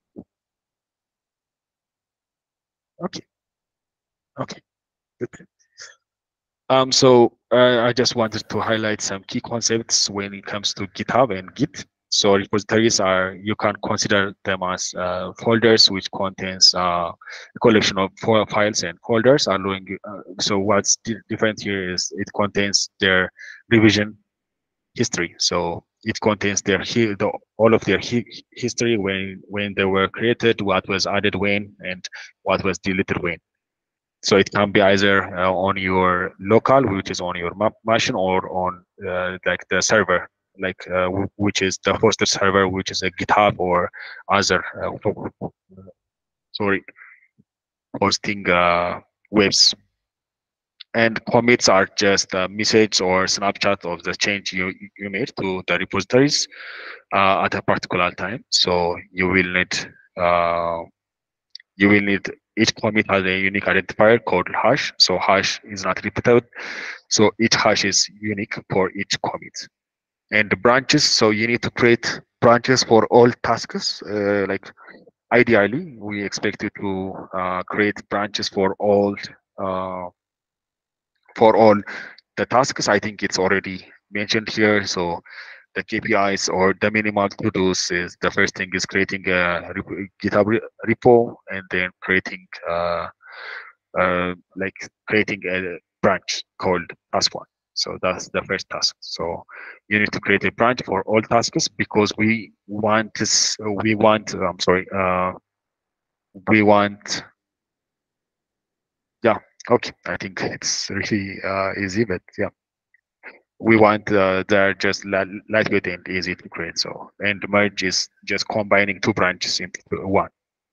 Okay. Okay. Good. Um, so uh, I just wanted to highlight some key concepts when it comes to GitHub and Git. So repositories are, you can consider them as uh, folders which contains uh, a collection of files and folders. Allowing, uh, so what's di different here is it contains their revision history. So it contains their the, all of their hi history when when they were created, what was added when, and what was deleted when. So it can be either uh, on your local, which is on your machine, or on uh, like the server, like uh, which is the hosted server, which is a GitHub or other uh, sorry hosting uh, webs. And commits are just a message or snapshot of the change you you made to the repositories uh, at a particular time. So you will need uh, you will need each commit has a unique identifier called hash. So hash is not repeated. So each hash is unique for each commit. And the branches, so you need to create branches for all tasks. Uh, like ideally, we expect you to uh, create branches for all uh, for all the tasks. I think it's already mentioned here. So the K P Is or the minimal to-dos is the first thing is creating a GitHub repo and then creating uh, uh, like creating a branch called task one. So that's the first task. So you need to create a branch for all tasks because we want this. We want. I'm sorry. Uh, we want. Yeah. Okay. I think it's really uh, easy, but yeah. We want uh, they're just lightweight and easy to create. So and merge is just combining two branches into one.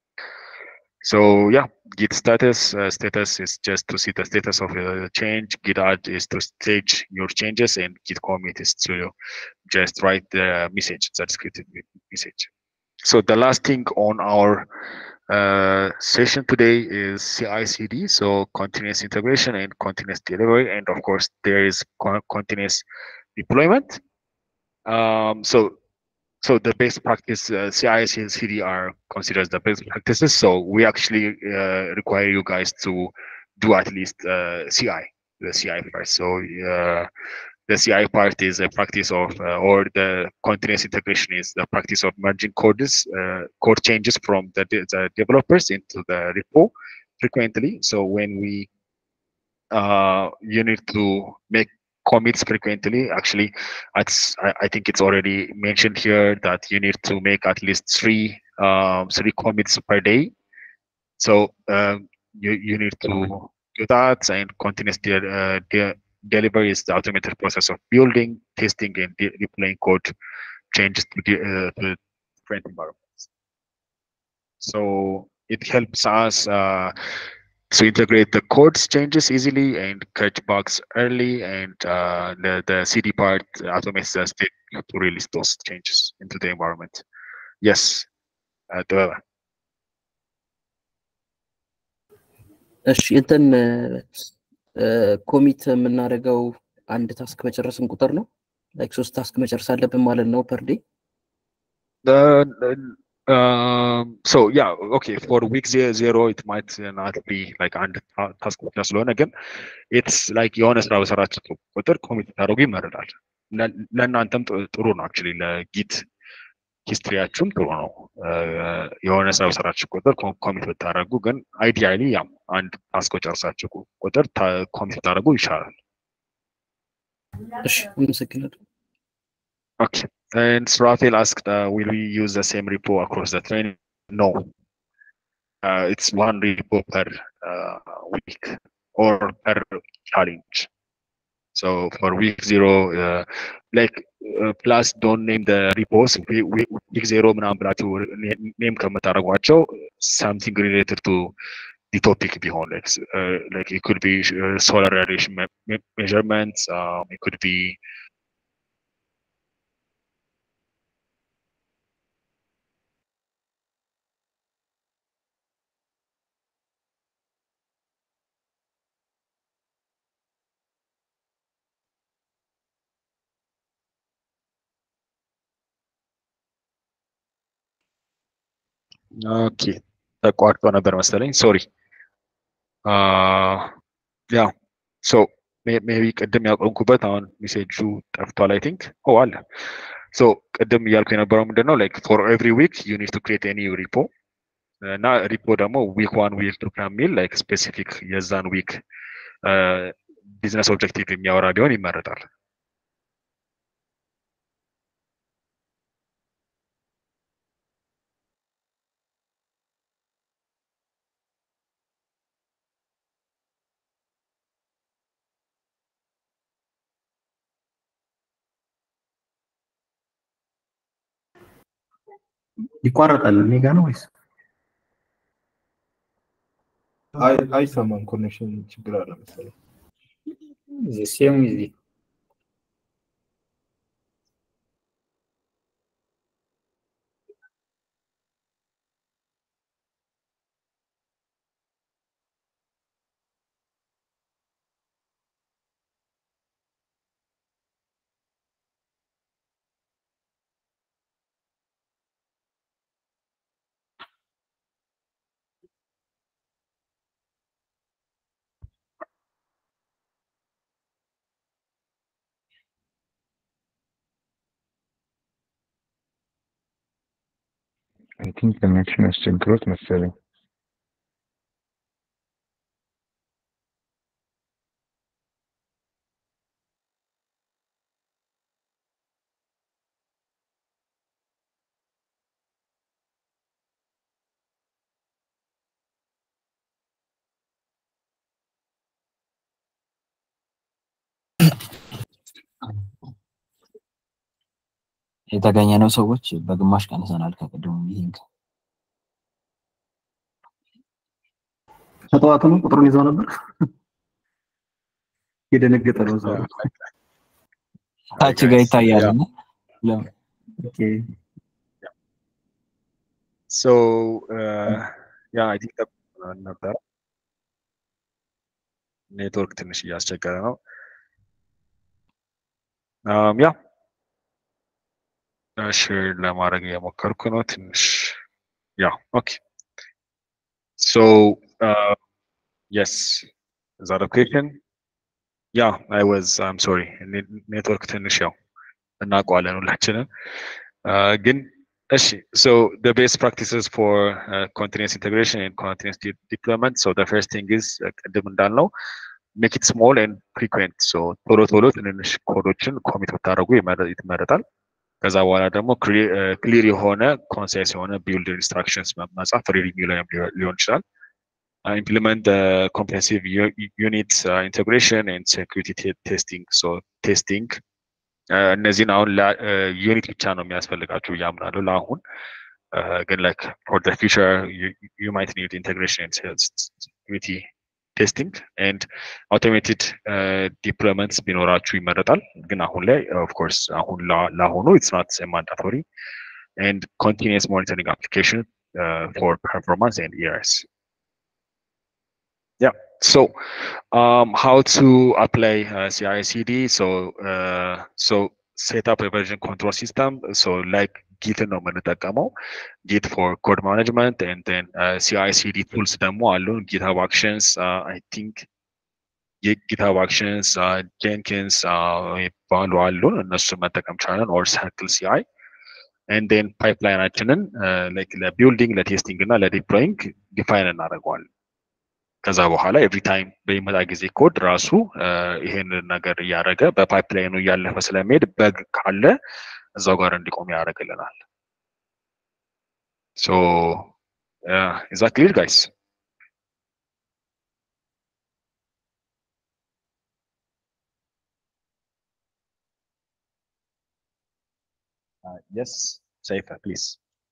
So yeah, Git status uh, status is just to see the status of the change. Git add is to stage your changes, and Git commit is to just write the message, the descriptive message. So the last thing on our uh, session today is C I C D, so continuous integration and continuous delivery, and of course there is con continuous deployment. Um, so, so the best practice uh, C I C D are considered the best practices. So we actually uh, require you guys to do at least uh, C I, the C I first. So uh, the C I part is a practice of, uh, or the continuous integration is the practice of merging codes, uh, code changes from the, the developers into the repo frequently. So when we, uh, you need to make commits frequently. Actually, it's, I, I think it's already mentioned here that you need to make at least three, um, three commits per day. So um, you, you need to do that, and continuous de uh, de delivery is the automated process of building, testing, and de deploying code changes to, the, uh, to different environments. So it helps us uh, to integrate the codes changes easily and catch bugs early, and uh, the, the C D part automates the state to release those changes into the environment. Yes, uh, Dwella. እሺ እንትን ኮሚት የምናደርገው አንድ ታስክ መጨረስን ቁጥር ነው ላይክ ሶስት ታስክ መጨረስ አለብን ማለት ነው ፐር ዴይ The, the um, so yeah, okay. For week zero, zero it might not be like under task just alone again. It's like የሆነ ስራ በሰራችሁ ቁጥር ኮሚት ታደርጉ ይመረጣል። ለእናንተም ጥሩ ነው። አክቹሊ ለጊት ሂስትሪያችሁም ጥሩ ነው። የሆነ ስራ በሰራችሁ ቁጥር ኮሚት ብታደርጉ፣ ግን አይዲያሊ ያም አንድ ታስክ ጨርሳችሁ ቁጥር ኮሚት ብታደርጉ ይሻላል። እሺ፣ አመሰግናለሁ። Okay. And Rafael asked, uh, will we use the same repo across the training? No. Uh, it's one repo per uh, week or per challenge. So for week zero, uh, like uh, plus don't name the repos. We, we, week zero, to name something related to the topic behind it. Uh, like it could be uh, solar radiation me me measurements. Um, it could be ኦኬ ተቋርጦ ነበር መሰለኝ ሶሪ ያ ሶ ሜቢ ቅድም ያቆምኩበት አሁን ሜሴጁ ጠፍቷል አይ ቲንክ ኦ አለ ሶ ቅድም እያልኩ የነበረው ምንድነው ላይክ ፎር ኤቭሪ ዊክ ዩ ኒድ ቱ ክሬት ኤኒ ሪፖ እና ሪፖ ደግሞ ዊክ ዋን ዊክ ቱ ከሚል ላይክ ስፔሲፊክ የዛን ዊክ ቢዝነስ ኦብጀክቲቭ የሚያወራ ቢሆን ይመረጣል። ይቋረጣል እኔ ጋር ነው ወይስ? አይ አይሰማም ኮኔክሽን ችግር አለ መሰለኝ። The same with the I think connection is ችግሮት መሰለኝ። የተገኘነው ሰዎች በግማሽ ቀንሰናል ከቀደሙ ሚቲንግ። ተጠዋቱ ነው ቁጥሩን ይዘው ነበር የደነገጠ ነው ሰው ታች ጋር ይታያል ነው ኦኬ So uh, yeah, I think that ነበር ኔትወርክ ትንሽ እያስቸገረ ነው። um yeah ሼር ለማድረግ የሞከርኩ ነው ትንሽ yeah okay so uh, yes is that a question? yeah I was I'm sorry ኔትወርክ ትንሽ ያው እናውቀዋለን ሁላችንም ግን እሺ so the best practices for uh, continuous integration and continuous de deployment. So the first thing is ቅድም እንዳልነው make it small and frequent. so ቶሎ ቶሎ ትንንሽ ኮዶችን ኮሚት ብታደርጉ ይመረጣል። ከዛ በኋላ ደግሞ ክሊር የሆነ ኮንሴፕት የሆነ ቢልድ ኢንስትራክሽንስ መጻፍ ሪቪው ላይ ሊሆን ይችላል። implement the comprehensive unit uh, integration and security testing. so testing እነዚህን አሁን ዩኒት ብቻ ነው የሚያስፈልጋችሁ ያምናሉ ለአሁን ግን like for the future you, you might need integration and security testing and automated uh, deployments ቢኖራችሁ ይመረጣል። ግን አሁን ላይ of course አሁን ለአሁኑ it's not mandatory and continuous monitoring application uh, for performance and errors. yeah so um how to apply uh, C I C D. so uh, so set up a version control system. so like ጊት ነው የምንጠቀመው ጊት ፎር ኮድ ማኔጅመንት and then C I C D tools ደግሞ አሉን GitHub Actions uh, I think GitHub Actions uh, Jenkins ባሉ አሉን እነሱ መጠቀም ቻለን or Circle C I and then ፓይፕላይናችንን like ለቢልዲንግ ለቴስቲንግ እና ለዲፕሎይንግ ዲፋይን እናደርገዋለን ከዛ በኋላ ኤቭሪ ታይም በሚመጣ ጊዜ ኮድ ራሱ ይሄን ነገር ያደረገ በፓይፕላይኑ ያለፈ ስለሚሄድ በግ ካለ እዛው ጋር እንዲቆም ያደርግልናል so uh, is that clear guys uh, yes Saifa please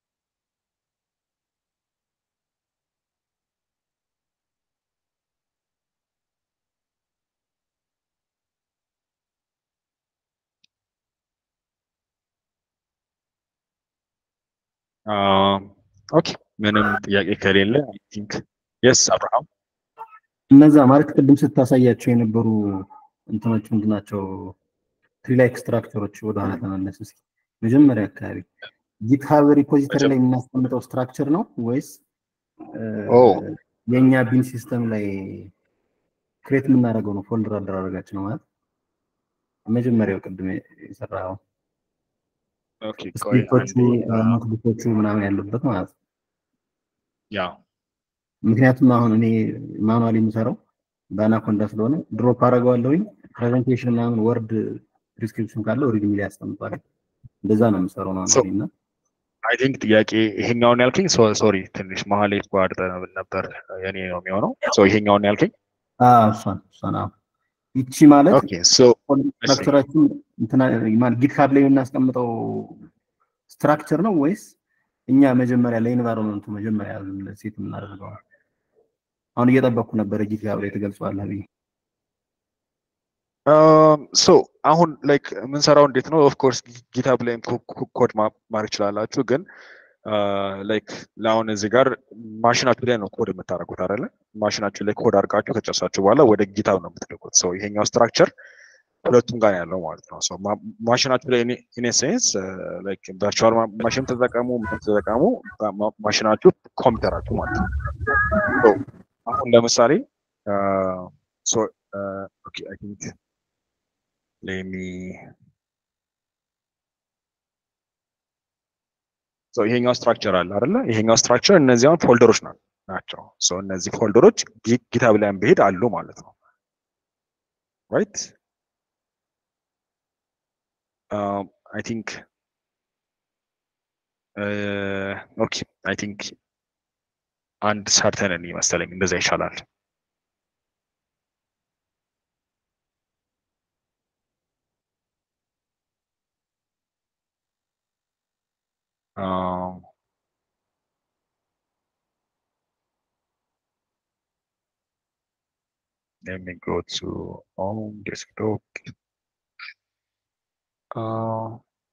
um okay ምንም ጥያቄ ከሌለ I think yes አብርሃም እነዛ ማለት ቅድም ስታሳያቸው የነበሩ እንትኖች ምንድናቸው ትሪ ላይክ ስትራክቸሮች ወደ ኋላ ተመለስ እስኪ መጀመሪያ አካባቢ GitHub ሪፖዚቶሪ ላይ የምናስቀምጠው ስትራክቸር ነው ወይስ ኦ የኛ ቢን ሲስተም ላይ ክሬት የምናደርገው ነው ፎልደር አደራረጋችን ነው ማለት መጀመሪያው ቅድም የሰራው ኦኬ ቆይ ኖትቡኮቹ ምናምን ያሉበት ማለት ያ ምክንያቱም አሁን እኔ ማኑዋሊ የምሰራው በአናኮንዳ ስለሆነ ድሮፕ አደርገዋለሁኝ ፕሬዘንቴሽን ምናምን ወርድ ዲስክሪፕሽን ካለ ኦሬዲ ሚል ያስቀምጣል እንደዛ ነው የምሰራው ማኑዋሊ እና I think ጥያቄ ይሄኛውን ያልከኝ ሶሪ ትንሽ መሀል ላይ ቋርጠ ነበር የኔ ነው የሚሆነው ሶ ይሄኛውን ያልከኝ አዎ እሷን እሷን አዎ ይቺ ማለት ኦኬ ሶ ስትራክቸራችን እንትና ማለት GitHub ላይ የምናስቀምጠው ስትራክቸር ነው ወይስ እኛ መጀመሪያ ለኢንቫይሮንመንቱ መጀመሪያ ሴት የምናደርገው አሁን እየጠበቅኩ ነበር GitHub ላይ ተገልጿል አብይ um so አሁን ላይክ ምን ሰራው እንዴት ነው ኦፍ ኮርስ GitHub ላይ ኮድ ማድረግ ይችላልላችሁ ግን ላይክ ላውን እዚህ ጋር ማሽናችሁ ላይ ነው ኮድ የምታደርጉት አይደለ ማሽናችሁ ላይ ኮድ አድርጋችሁ ከጨረሳችሁ በኋላ ወደ GitHub ነው የምትልኩት ሶ ይሄኛው ስትራክቸር ሁለቱም ጋር ያለው ማለት ነው ሶ ማሽናችሁ ላይ ኢን ሴንስ ላይክ ቨርቹዋል ማሽን ተጠቀሙ ምን ተጠቀሙ ማሽናችሁ ኮምፒውተራችሁ ማለት ነው ሶ አሁን ለምሳሌ ሶ ኦኬ አይ ቲንክ let me so ይሄኛው ስትራክቸር አለ አይደለ ይሄኛው ስትራክቸር እነዚያው ፎልደሮች ናቸው ሶ እነዚህ ፎልደሮች GitHub ላይ በሄድ አሉ ማለት ነው right um I think uh okay I think አንድ ሰርተን እኔ መሰለኝ እንደዛ ይሻላል um let me go to home desktop uh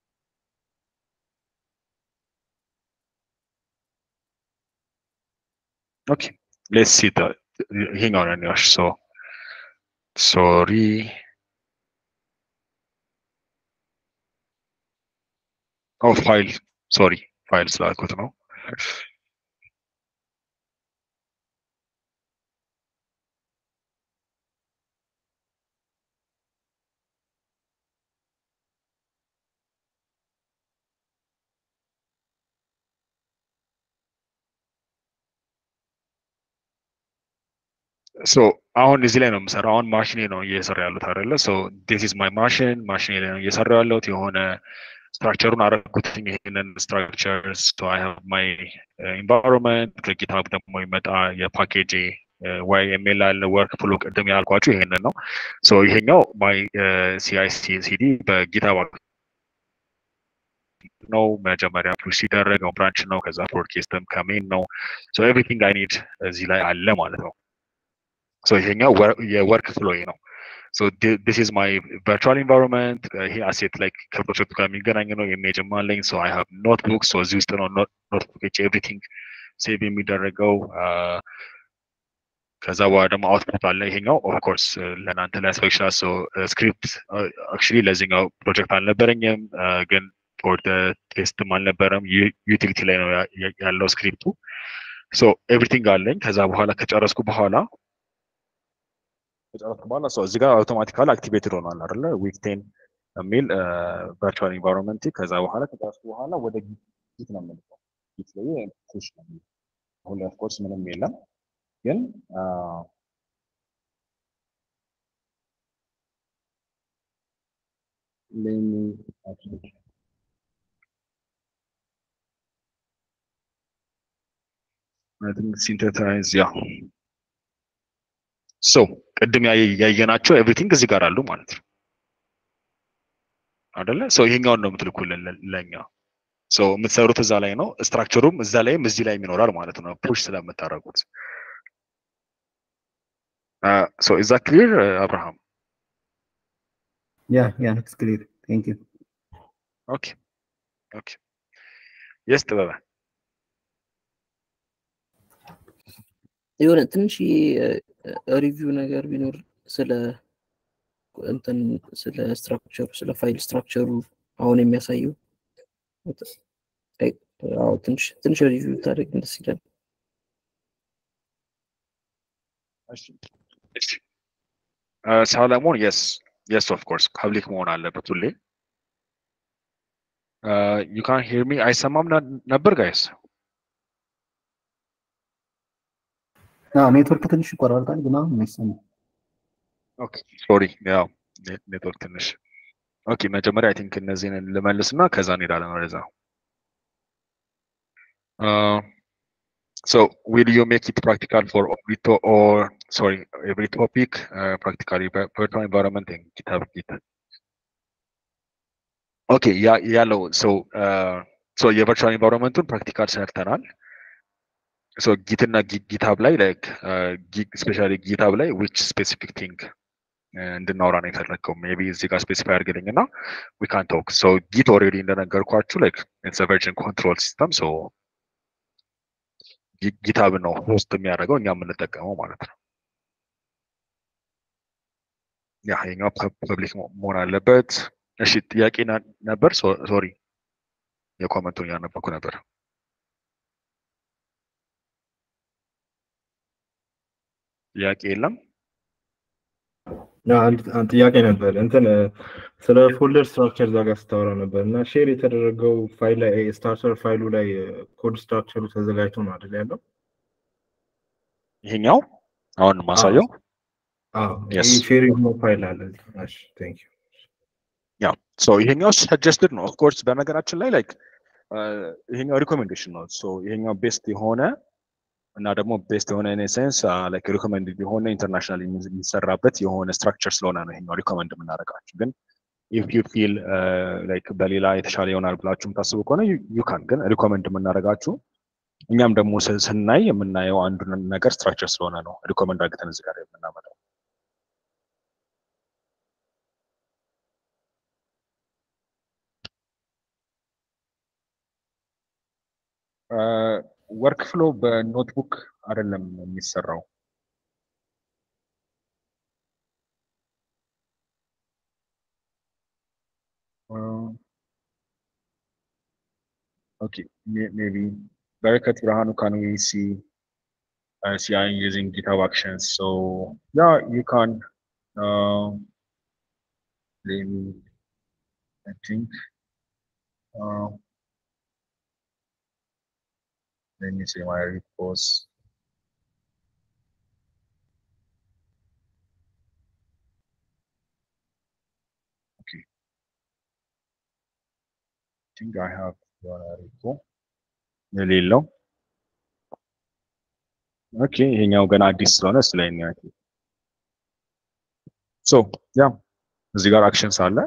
okay let's see the hang on anyway so sorry oh file sorry file ስላልኩት ነው so አሁን እዚህ ላይ ነው የምሰራው አሁን ማሽኔ ነው እየሰራ ያሉት አይደለ so this is my machine ማሽኔ ላይ ነው እየሰራ ያለሁት የሆነ ስትራክቸሩን አረኩትኝ ይሄንን ስትራክቸርስ so I have my uh, environment ከGitHub ደግሞ ይመጣ የፓኬጅ ዋይ ኤም ኤል አለ ወርክ ፍሎ ቅድም ያልኳችሁ ይሄንን ነው so ይሄኛው my uh, C I C D በGitHub ነው መጀመሪያ ፑሽ ሲደረገው ብራንች ነው ከዛ ፎርኬስትም ከሜን ነው so everything I need እዚህ ላይ አለ ማለት ነው so ይሄኛው የወርክ ፍሎ ነው so this is my virtual environment here asset like ከፕሮጀክቱ ጋር የሚገናኝ ነው ኢሜጅ ማለኝ so I have notebooks so እዚህ ውስጥ ነው ኖትቡክ everything ሴቭ የሚደረገው ከዛ በኋላ ደግሞ አውትፑት አለ ይሄኛው ኦፍ ኮርስ ለናንተ ላይ ስፔሻል so ስክሪፕት actually ለዚህኛው ፕሮጀክት አልነበረኝም ግን ፎር ቴስትም አልነበረም ዩቲሊቲ ላይ ነው ያለው ስክሪፕቱ ሶ ኤቭሪቲንግ አለኝ ከዛ በኋላ ከጨረስኩ በኋላ ከጨረስኩ በኋላ ሶ እዚህ ጋር አውቶማቲካሊ አክቲቬትድ ሆኗል አይደለ ዊክ ቴን የሚል ቨርቹዋል ኢንቫይሮንመንት ከዛ በኋላ ከጨረስኩ በኋላ ወደ ጊት ነው የምልከው ጊት ላይ ፑሽ ነው አሁን ኦፍ ኮርስ ምንም የለም ግን let me actually I think synthesize yeah so ቅድም ያየናቸው ኤቭሪቲንግ እዚህ ጋር አሉ ማለት ነው አይደለ ሶ ይሄኛውን ነው የምትልኩልን ለኛ ሶ የምትሰሩት እዛ ላይ ነው ስትራክቸሩም እዛ ላይም እዚህ ላይ ይኖራል ማለት ነው ፑሽ ስለምታረጉት uh so is that clear uh, Abraham yeah yeah it's clear thank you okay okay yes ተባባ የሆነ ትንሽ ሪቪው ነገር ቢኖር ስለ እንትን ስለ ስትራክቸሩ ስለ ፋይል ስትራክቸሩ አሁን የሚያሳየው አዎ ትንሽ ትንሽ ሪቪው ታደርግ ደስ ይላል እሺ እሺ ሰለሞን yes yes of course public መሆን አለበት ሁሌ uh you can't hear me አይሰማም ነበር guys አዎ ኔትወርክ ትንሽ ይቆራረጣል ግን አሁን አይሰማም ኦኬ ሶሪ ያው ኔትወርክ ትንሽ ኦኬ መጀመሪያ አይ ቲንክ እነዚህን ልመልስና ከዛ እንሄዳለን ወደዛ uh so will you make it practical for every to or sorry every topic uh, practically virtual environment in GitHub Git okay yeah ያለው so uh so የvirtual environment practical ሰርተናል so git እና GitHub ላይ like uh, especially GitHub ላይ which specific thing እንድናወራ ነው የፈለከው maybe እዚህ ጋር ስፔሲፋይ አድርግልኝና we can talk so git already እንደነገርኳችሁ like it's a version control system so GitHub ነው ሆስት የሚያደርገው እኛ የምንጠቀመው ማለት ነው ያ ይሄኛው ፐብሊክ መሆን አለበት እሺ ጥያቄ ነበር ሶሪ የኮሜንቱን ያነበብኩ ነበር ጥያቄ የለም ና አንተ ጥያቄ ነበር እንትን ስለ ፎልደር ስትራክቸር ዛጋ ስታወራ ነበር እና ሼር የተደረገው ፋይል ላይ ስታርተር ፋይሉ ላይ ኮድ ስትራክቸሩ ተዘጋጅቶ ነው አይደል ያለው ይሄኛው አሁን ማሳየው አዎ ይሄ ሼር ነው ፋይል አለ እሺ ቴንክ ዩ ያ ሶ ይሄኛው ሰጀስትድ ነው ኦፍ ኮርስ በነገራችን ላይ ላይክ ይሄኛው ሪኮሜንዴሽን ነው ሶ ይሄኛው ቤስት የሆነ እና ደግሞ ቤስት የሆነ ኢን ሴንስ ላይክ ሪኮመንድድ የሆነ ኢንተርናሽናል የሚሰራበት የሆነ ስትራክቸር ስለሆነ ነው ይሄኛው ሪኮመንድ የምናደርጋችሁ ግን if you feel like በሌላ የተሻለ ይሆናል ብላችሁ ታስቡ ከሆነ you can ግን ሪኮመንድ የምናደርጋችሁ እኛም ደግሞ ስናይ የምናየው አንዱ ነገር ስትራክቸር ስለሆነ ነው ሪኮመንድ አድርገን እዚህ ጋር የምናመጣው ወርክ ፍሎ በኖትቡክ አይደለም የሚሰራው ኦኬ ሜቢ በረከት ብርሃኑ can we see uh, C I using GitHub Actions so yeah you can uh, let me I think uh, let me see my repos okay I think I have one repo የሌለው ኦኬ ይሄኛው ገና አዲስ ስለሆነ ስለኛ ሶ ያ እዚህ ጋር አክሽንስ አለ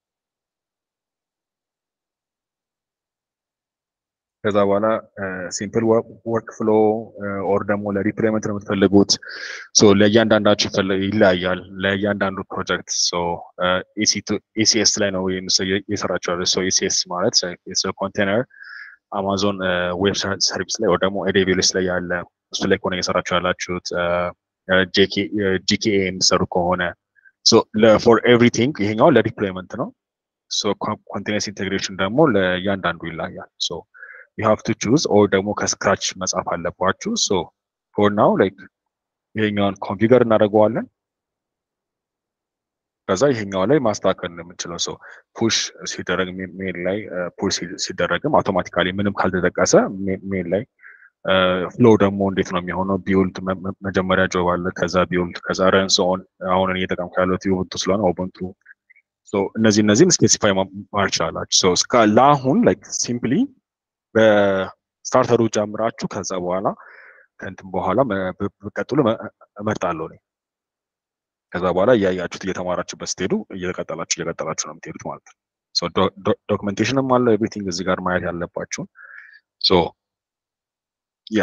ከዛ በኋላ ሲምፕል ወርክ ፍሎ ኦር ደግሞ ለዲፕሎይመንት ነው የምትፈልጉት ሶ ለእያንዳንዳችሁ ይለያያል ለእያንዳንዱ ፕሮጀክት ሶ ኤሲኤስ ላይ ነው የሰራችሁ ያለው ሶ ኤሲኤስ ማለት ኮንቴነር አማዞን ዌብ ሰርቪስ ላይ ወይ ደግሞ ኤዲቢኤስ ላይ ያለ እሱ ላይ ከሆነ እየሰራችሁ ያላችሁት ጂኬኤ የምትሰሩ ከሆነ ሶ ፎር ኤቭሪቲንግ ይሄኛው ለዲፕሎይመንት ነው ሶ ኮንቲኒየስ ኢንቴግሬሽን ደግሞ ለእያንዳንዱ ይለያል። ሶ you have to choose or ደግሞ ከስክራች መጻፍ አለባችሁ። ሶ for now like ይሄኛውን ኮንፊገር እናደርገዋለን። ከዛ ይሄኛው ላይ ማስተካከል ነው የምንችለው። ሶ ፑሽ ሲደረግ ሜል ላይ ፑሽ ሲደረግም አውቶማቲካሊ ምንም ካልተጠቀሰ ሜል ላይ ፍሎ ደግሞ እንዴት ነው የሚሆነው? ቢውልድ መጀመሪያ ጆብ አለ፣ ከዛ ቢውልድ፣ ከዛ ረን ሶን። አሁን እኔ እየተጠቀምኩ ያለሁት ዩቡንቱ ስለሆነ ኡቡንቱ። ሶ እነዚህ እነዚህን ስፔሲፋይ ማድረግ ትችላላችሁ። ሶ እስከ ለአሁን ላይክ ሲምፕሊ በስታርተሩ ጀምራችሁ ከዛ በኋላ ከእንትን በኋላ ብትቀጥሉ እመርጣለሁ እኔ። ከዛ በኋላ እያያችሁት እየተማራችሁበት ስትሄዱ እየቀጠላችሁ እየቀጠላችሁ ነው የምትሄዱት ማለት ነው። ሶ ዶክመንቴሽንም አለ ኤቭሪቲንግ እዚህ ጋር ማየት ያለባችሁ። ሶ ያ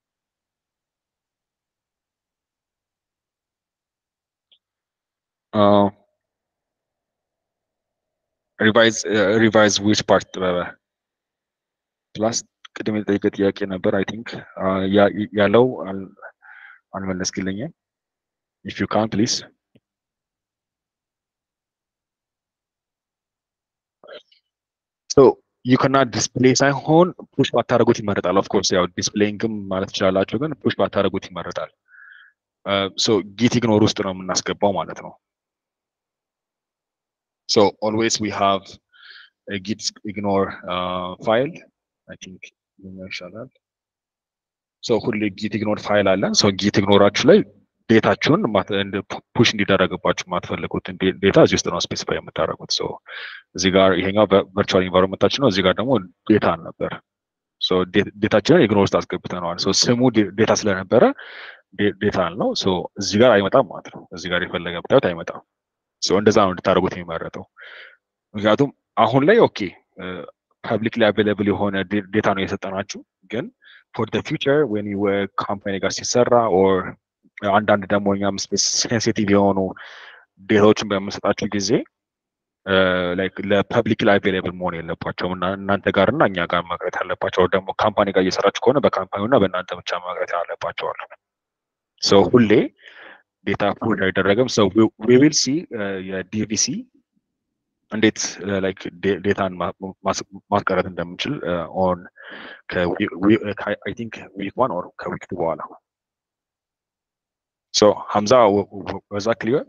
ሪቫይዝ ሪቫይዝ ዊች ፓርት ፕላስ ቅድም የተጠየቀ ጥያቄ ነበር። አይ ቲንክ ያለው አልመለስክልኝም። ኢፍ ዩ ካን ፕሊዝ። ሶ ዩ ካናት ዲስፕሌይ ሳይሆን ፑሽ ባታደርጉት ይመረጣል። ኦፍ ኮርስ ያው ዲስፕሌይንግም ማለት ትችላላችሁ፣ ግን ፑሽ ባታደርጉት ይመረጣል። ሶ ጊት ኢግኖር ውስጥ ነው የምናስገባው ማለት ነው። ሶ ኦልዌይስ ዊ ሃቭ ጊት ኢግኖር ፋይል አይ ቲንክ ይሻላል። ሶ ሁሌ ጊት ኢግኖር ፋይል አለን። ሶ ጊት ኢግኖራችሁ ላይ ዴታችሁን ፑሽ እንዲደረግባችሁ የማትፈልጉትን ዴታ እዚህ ውስጥ ነው ስፔሲፋይ የምታደርጉት። ሶ እዚህ ጋር ይሄኛው ቨርቹዋል ኢንቫይሮንመንታችን ነው። እዚህ ጋር ደግሞ ዴታ ነበር። ሶ ዴታችንን ኢግኖር ውስጥ አስገብተነዋል። ሶ ስሙ ዴታ ስለነበረ ዴታ ነው። ሶ እዚህ ጋር አይመጣም ማለት ነው። እዚህ ጋር የፈለገ ብታዩት አይመጣም። ሶ እንደዛ ነው እንድታደርጉት የሚመረጠው። ምክንያቱም አሁን ላይ ኦኬ ፐብሊክሊ አቬይላብል የሆነ ዴታ ነው የሰጠናችሁ፣ ግን ፎር ዘ ፊውቸር ዌን ዩ ካምፓኒ ጋር ሲሰራ ኦር አንዳንድ ደግሞ እኛም ሴንሲቲቭ የሆኑ ዴታዎችን በምንሰጣችሁ ጊዜ ላይክ ለፐብሊክ ላይ አቬይላብል መሆን የለባቸውም እና እናንተ ጋር እና እኛ ጋር መቅረት ያለባቸው፣ ደግሞ ካምፓኒ ጋር እየሰራችሁ ከሆነ በካምፓኒው እና በእናንተ ብቻ መቅረት ያለባቸዋል። ሶ ሁሌ ዴታ ፑል አይደረግም። ሶ ዊ ዊል ሲ የዲቪሲ እንዴት ላይክ ዴታን ማስቀረት እንደምንችል ኦን አይ ቲንክ ዊክ ዋን ኦር ከዊክ ቱ በኋላ። ሶ ሀምዛ was that clear?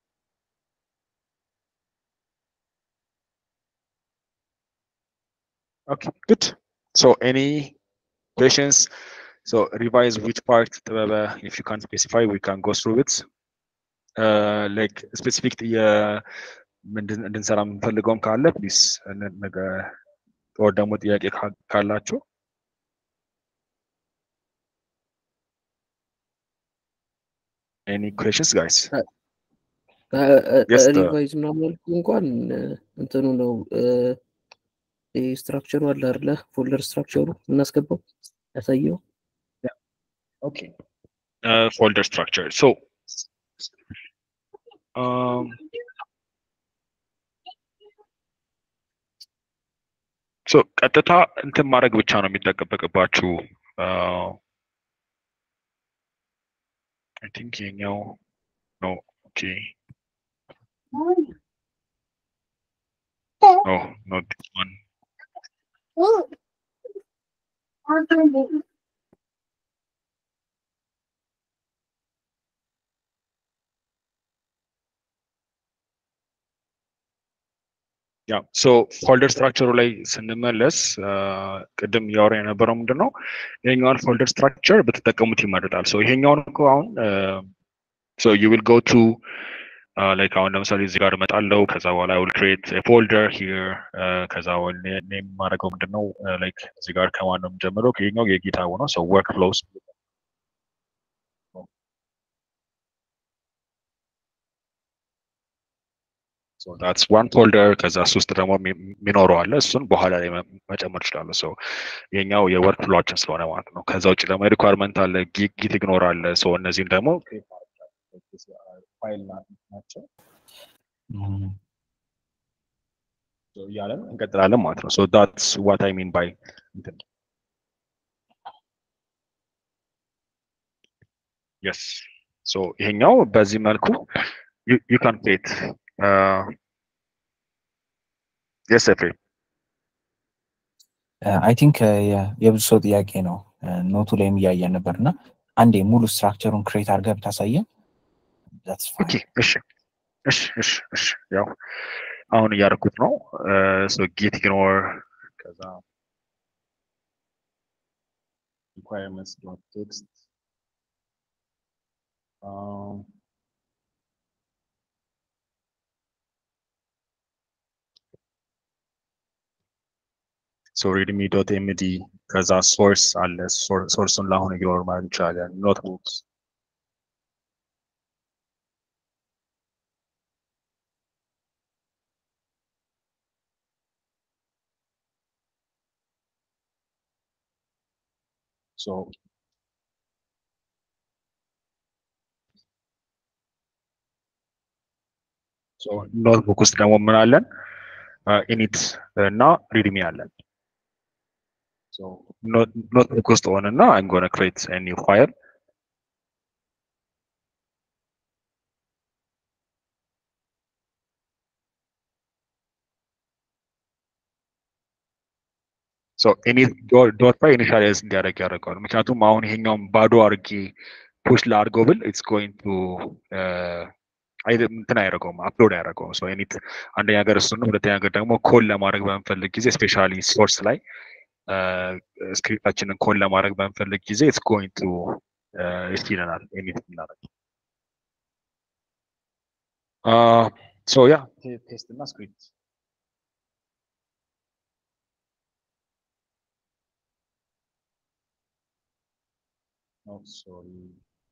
Okay, good. So any questions? So revise which part, if you can't specify, we can go through it. Uh, like specific እንድንሰራ የምንፈልገውም ካለ ፕሊስ ነገ or ደግሞ ጥያቄ ካላችሁ any questions guys? ሪቫይዝ ምናምን ያልኩ እንኳን እንትኑ ነው ስትራክቸሩ አለ አይደለ? ፎልደር ስትራክቸሩ እናስገባው ያሳየው። ኦኬ ፎልደር ስትራክቸር ሶ um ሶ ቀጥታ እንትን ማድረግ ብቻ ነው የሚጠበቅባችሁ። አይ ቲንክ የኛው ነው። ኦኬ oh not this one. ያ ሶ ፎልደር ስትራክቸሩ ላይ ስንመለስ ቅድም ያወራ የነበረው ምንድነው ይሄኛውን ፎልደር ስትራክቸር በተጠቀሙት ይመረጣል። ሶ ይሄኛውን እኮ አሁን ሶ you will go to uh, like አሁን ለምሳሌ እዚህ ጋር እመጣለሁ። ከዛ በኋላ I will create a folder here ከዛ በኋላ ኔም ማድረገው ምንድነው like እዚህ ጋር ከማን ነው የምጀምረው? ከየኛው የጌታው ነው። ሶ work flows so that's one folder ከዛ ሶስት ደግሞ የሚኖረው አለ። እሱን በኋላ ላይ መጨመር ይችላል። ሶ የኛው የወርክ ፍሎችን ስለሆነ ማለት ነው። ከዛ ውጭ ደግሞ ሪኳየርመንት አለ፣ ጊት ኢግኖር አለ። ሶ እነዚህን ደግሞ ፋይል ናቸው ሶ ያለን እንቀጥላለን ማለት ነው። ሶ that's what I mean by yes ሶ ይሄኛው በዚህ መልኩ you, you can create uh, yes Efrem. አይ ቲንክ የብዙ ሰው ጥያቄ ነው ኖቱ ላይም እያየን ነበርና አንዴ ሙሉ ስትራክቸሩን ክሬት አድርገህ ብታሳየን that's fine. ኦኬ እሺ እሺ እሺ እሺ ያው አሁን እያደረኩት ነው so git ignore ከዛ requirements dot text um so readme.md ከዛ source አለ source-ን ለአሁን ignore ማድረግ እንችላለን notebooks so so notebook ውስጥ ደግሞ ምን አለን init እና readme አለን so not notebook ውስጥ ሆነና I'm going to create a new file so any dot file initialize እንዲያደርግ ያደርገዋል ምክንያቱም አሁን ይሄኛውን ባዶ አድርጌ push ላድርገው ብል it's going to uh አይደ እንትን አይረጋውም አፕሎድ ያደርገው so any አንደኛ ነገር እሱ ነው ሁለተኛ ነገር ደግሞ ኮል ለማድረግ በመፈልግ ጊዜ ስፔሻሊ ሶርስ ላይ ስክሪፕታችንን ኮል ለማድረግ በመፈልግ ጊዜ it's going to ይችላል anything እናደርግ uh so yeah test እና script oh sorry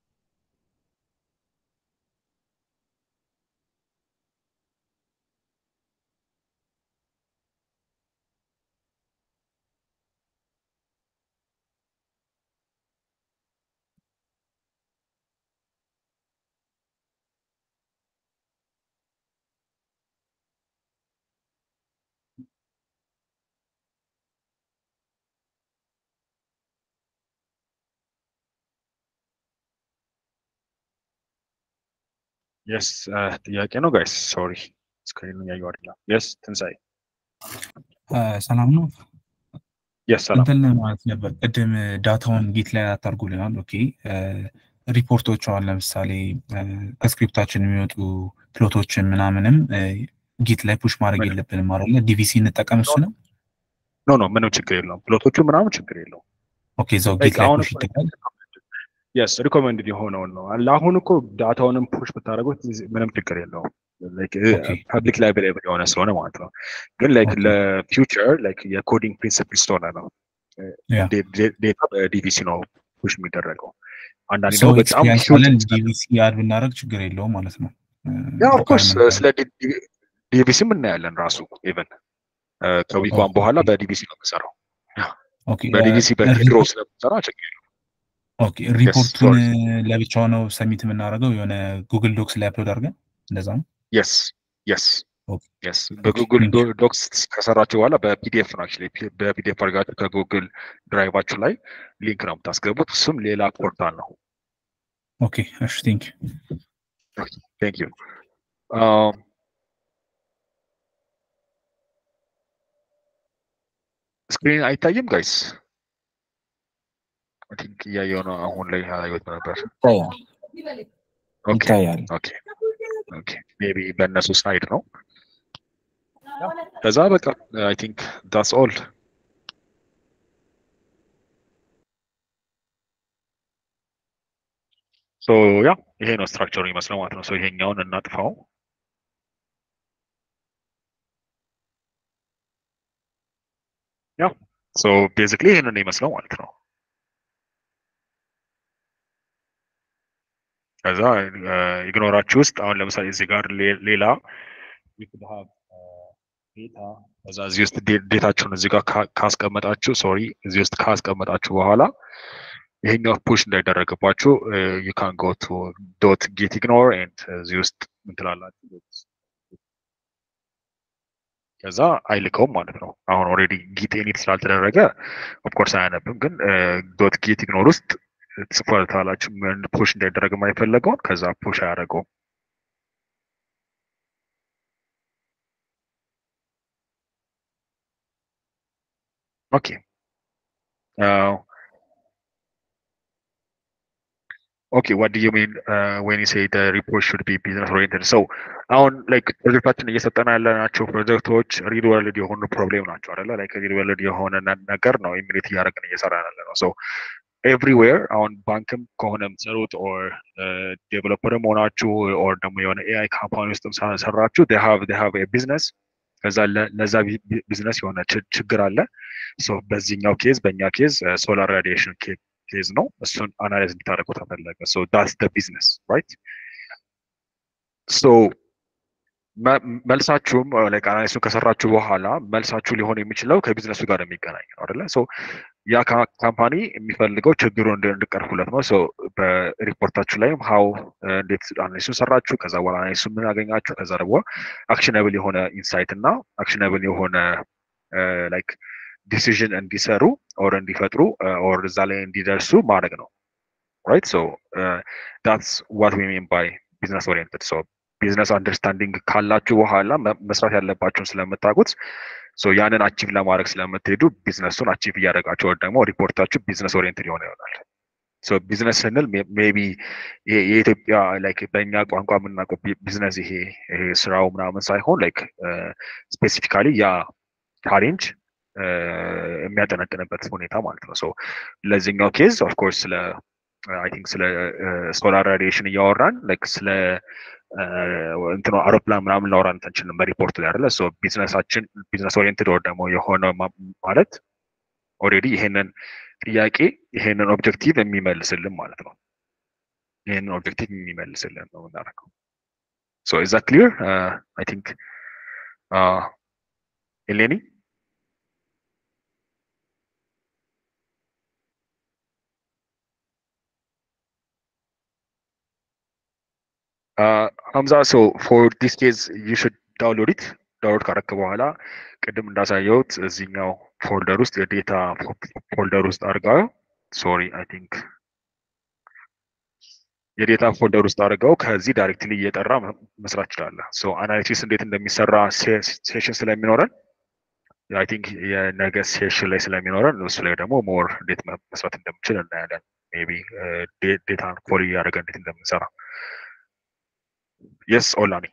yes ጥያቄ ነው guys sorry ስክሪኑን ያዩ አይደለም yes ትንሳይ ሰላም ነው yes ሰላም እንትን ማለት ነበር ቅድም ዳታውን ጊት ላይ አታርጉልናል ኦኬ ሪፖርቶች አሁን ለምሳሌ ከስክሪፕታችን የሚወጡ ፕሎቶችን ምናምንም ጊት ላይ ፑሽ ማድረግ የለብንም አይደል ዲቪሲ እንጠቀም እሱ ነው ኖ ኖ ምንም ችግር የለውም ፕሎቶቹ ምናምን ችግር የለውም ኦኬ ዘው ጊት ላይ ፑሽ ይደረጋል yes recommended የሆነው ነው አሁን እኮ ዳታውንም ፑሽ ብታደርጉት ምንም ችግር የለውም like public library የሆነ ስለሆነ ማለት ነው ግን like ለፊውቸር like የኮዲንግ ፕሪንሲፕል ስለሆነ ነው ዴታ በዲቪሲ ነው ፑሽ የሚደረገው አንዳንዴ ነው በጣም ዲቪሲ አድ ብናደርግ ችግር የለውም ማለት ነው ያ of course ስለ ዲቪሲ ምን እናያለን ራሱ ኢቨን ከዊኳን በኋላ በዲቪሲ ነው የምሰራው ኦኬ በዲቪሲ በድሮ ስለምሰራ ችግር የለውም ኦኬ ሪፖርቱን ለብቻው ነው ሰሚት የምናደርገው የሆነ ጉግል ዶክስ ላይ አፕሎድ አድርገን እንደዛ ነው yes yes yes በጉግል ዶክስ ከሰራችሁ በኋላ በፒዲኤፍ ነው actually በፒዲኤፍ አድርጋችሁ ከጉግል ድራይቫችሁ ላይ ሊንክ ነው የምታስገቡት እሱም ሌላ ፖርታል ነው ኦኬ እሺ ቴንክ ዩ ቴንክ ዩ um ስክሪን አይታይም ጋይስ I think ያየው ነው አሁን ላይ ያየሁት ነበር ይታያል ይታያል ኦኬ ኦኬ ሜቢ በእነሱ ሳይድ ነው ከዛ በቃ I think that's all so ያ ይሄ ነው ስትራክቸሩ ይመስለው ማለት ነው so ይሄኛውን እናጥፋው ያ so basically ይሄንን ነው ይመስለው ማለት ነው ከዛ ኢግኖራችሁ ውስጥ አሁን ለምሳሌ እዚህ ጋር ሌላ you could have ዴታ ከዛ እዚህ ውስጥ ዴታችሁን እዚህ ጋር ካስቀመጣችሁ ሶሪ እዚህ ውስጥ ካስቀመጣችሁ በኋላ ይሄኛው ፑሽ እንዳይደረግባችሁ you can go to dot git ignore and እዚህ ውስጥ ምን ትላላችሁ ከዛ አይልከውም ማለት ነው አሁን ኦሬዲ git init ስላልተደረገ of course አያነብም ግን dot git ignore ውስጥ ጽፏታላችሁ ምን ፑሽ እንዳይደረግ የማይፈልገው ከዛ ፑሽ አያደርገው Okay. Uh, okay, what do you mean uh, when you say the report should be business oriented? So አሁን like ፕሮጀክታችን እየሰጠን ያለናቸው ፕሮጀክቶች ሪል ወርልድ የሆኑ ፕሮብሌም ናቸው አይደለ? like ሪል ወርልድ የሆነ ነገር ነው ኢሚዲየት እያደረግን እየሰራን ያለ ነው። so everywhere አሁን ባንክም ከሆነ የምትሰሩት ኦር ዴቨሎፐርም ሆናችሁ ኦር ደግሞ የሆነ ኤአይ ካምፓኒ ውስጥም ሰራችሁ they have they have a business ከዛ ለዛ ቢዝነስ የሆነ ችግር አለ። ሶ በዚህኛው ኬዝ በእኛ ኬዝ ሶላር ራዲዬሽን ኬዝ ነው። እሱን አናላይዝ እንድታደርጉ ተፈለገ። ሶ ዳትስ ዘ ቢዝነስ ራይት። ሶ መልሳችሁም ላይክ አናላይሱን ከሰራችሁ በኋላ መልሳችሁ ሊሆን የሚችለው ከቢዝነሱ ጋር የሚገናኝ ነው አይደለ? ሶ ያ ካምፓኒ የሚፈልገው ችግሩን እንድቀርፉለት ነው። ሶ በሪፖርታችሁ ላይም ሀው እንዴት አናሊሲሱን ሰራችሁ፣ ከዛ በኋላ አናሊሲሱን ምን አገኛችሁ፣ ከዛ ደግሞ አክሽነብል የሆነ ኢንሳይት እና አክሽነብል የሆነ ላይክ ዲሲዥን እንዲሰሩ ኦር እንዲፈጥሩ ኦር እዛ ላይ እንዲደርሱ ማድረግ ነው ራይት። ሶ ዳትስ ዋት ዊ ሚን ባይ ቢዝነስ ኦሪየንትድ። ሶ ቢዝነስ አንደርስታንዲንግ ካላችሁ በኋላ መስራት ያለባችሁን ስለምታውቁት ሶ ያንን አቺቭ ለማድረግ ስለምትሄዱ ቢዝነሱን አቺቭ እያደረጋችሁ ወይ ደግሞ ሪፖርታችሁ ቢዝነስ ኦሪየንትድ የሆነ ይሆናል። ሶ ቢዝነስ ስንል ሜቢ የኢትዮጵያ ላይክ በእኛ ቋንቋ የምናውቀው ቢዝነስ ይሄ ይሄ ስራው ምናምን ሳይሆን ላይክ ስፔሲፊካሊ ያ ቻሌንጅ የሚያጠነጥንበት ሁኔታ ማለት ነው። ሶ ለዚህኛው ኬዝ ኦፍ ኮርስ ስለ አይ ቲንክ ስለ ሶላር ራዲዬሽን እያወራን ላይክ ስለ እንትኑ አውሮፕላን ምናምን ላወራን እንችላለን በሪፖርት ላይ አይደለ? ሶ ቢዝነሳችን ቢዝነስ ኦሪየንትድ ወር ደግሞ የሆነ ማለት ኦልሬዲ ይሄንን ጥያቄ ይሄንን ኦብጀክቲቭ የሚመልስልን ማለት ነው። ይሄንን ኦብጀክቲቭ የሚመልስልን ነው እናደርገው። ሶ ኢዝ ዛት ክሊር? አይ ቲንክ ኤሌኒ Uh, Hamza, so for this case, you should download it. ዳውንሎድ ካረክ በኋላ ቅድም እንዳሳየሁት እዚህኛው ፎልደር ውስጥ የዴታ ፎልደር ውስጥ አድርገው ሶሪ አይ ቲንክ የዴታ ፎልደር ውስጥ አድርገው ከዚህ ዳይሬክትሊ እየጠራ መስራት ይችላል። ሶ አናሊሲስ እንዴት እንደሚሰራ ሴሽን ስለሚኖረን አይ ቲንክ የነገ ሴሽን ላይ ስለሚኖረን እሱ ላይ ደግሞ ሞር እንዴት መስራት እንደምችል እናያለን። ሜቢ ዴታን ኮል እያደረገ እንዴት እንደምንሰራ Yes, Olani.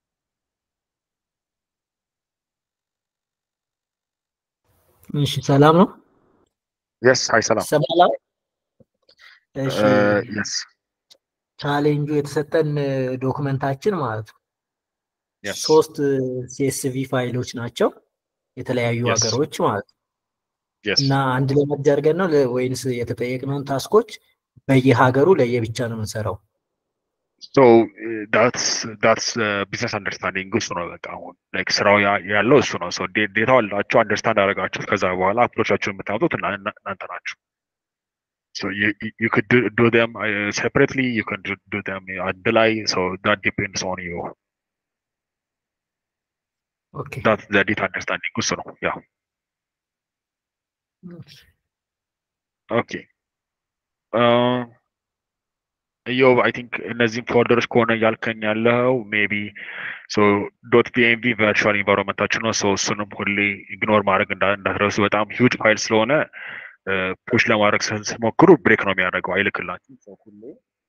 እሺ ሰላም ነው? Yes, hi ሰላም። ሰላም። እሺ yes ቻሌንጁ የተሰጠን ዶክመንታችን ማለት ነው yes ሶስት ሲኤስቪ ፋይሎች ናቸው የተለያዩ Yes. ሀገሮች ማለት ነው። yes እና አንድ ላይ መደርገን ነው ወይንስ የተጠየቅነውን ታስኮች በየሀገሩ ለየብቻ ነው የምንሰራው? so uh, that's that's uh, business understanding እሱ ነው በቃ አሁን like ስራው ያለው እሱ ነው። so ዴታው አላችሁ አንደርስታንድ አደረጋችሁ ከዛ በኋላ አፕሮቻችሁን የምታወጡት እናንተ ናችሁ። so you you could do, do them uh, separately, you can do, do them at the line, so that depends on you. Okay, that's the data understanding እሱ ነው yeah okay uh yo I think እነዚህ ፎልደሮች ከሆነ ያልከኝ ያለው ሜቢ ሶ ዶት ፒኤምቪ ቨርቹዋል ኢንቫይሮንመንታችን ነው። ሶ እሱንም ሁሌ ኢግኖር ማድረግ እንዳትረሱ። በጣም ሂውጅ ፋይል ስለሆነ ፑሽ ለማድረግ ስትሞክሩ ብሬክ ነው የሚያደርገው አይልክላችሁም። ሶ ሁሌ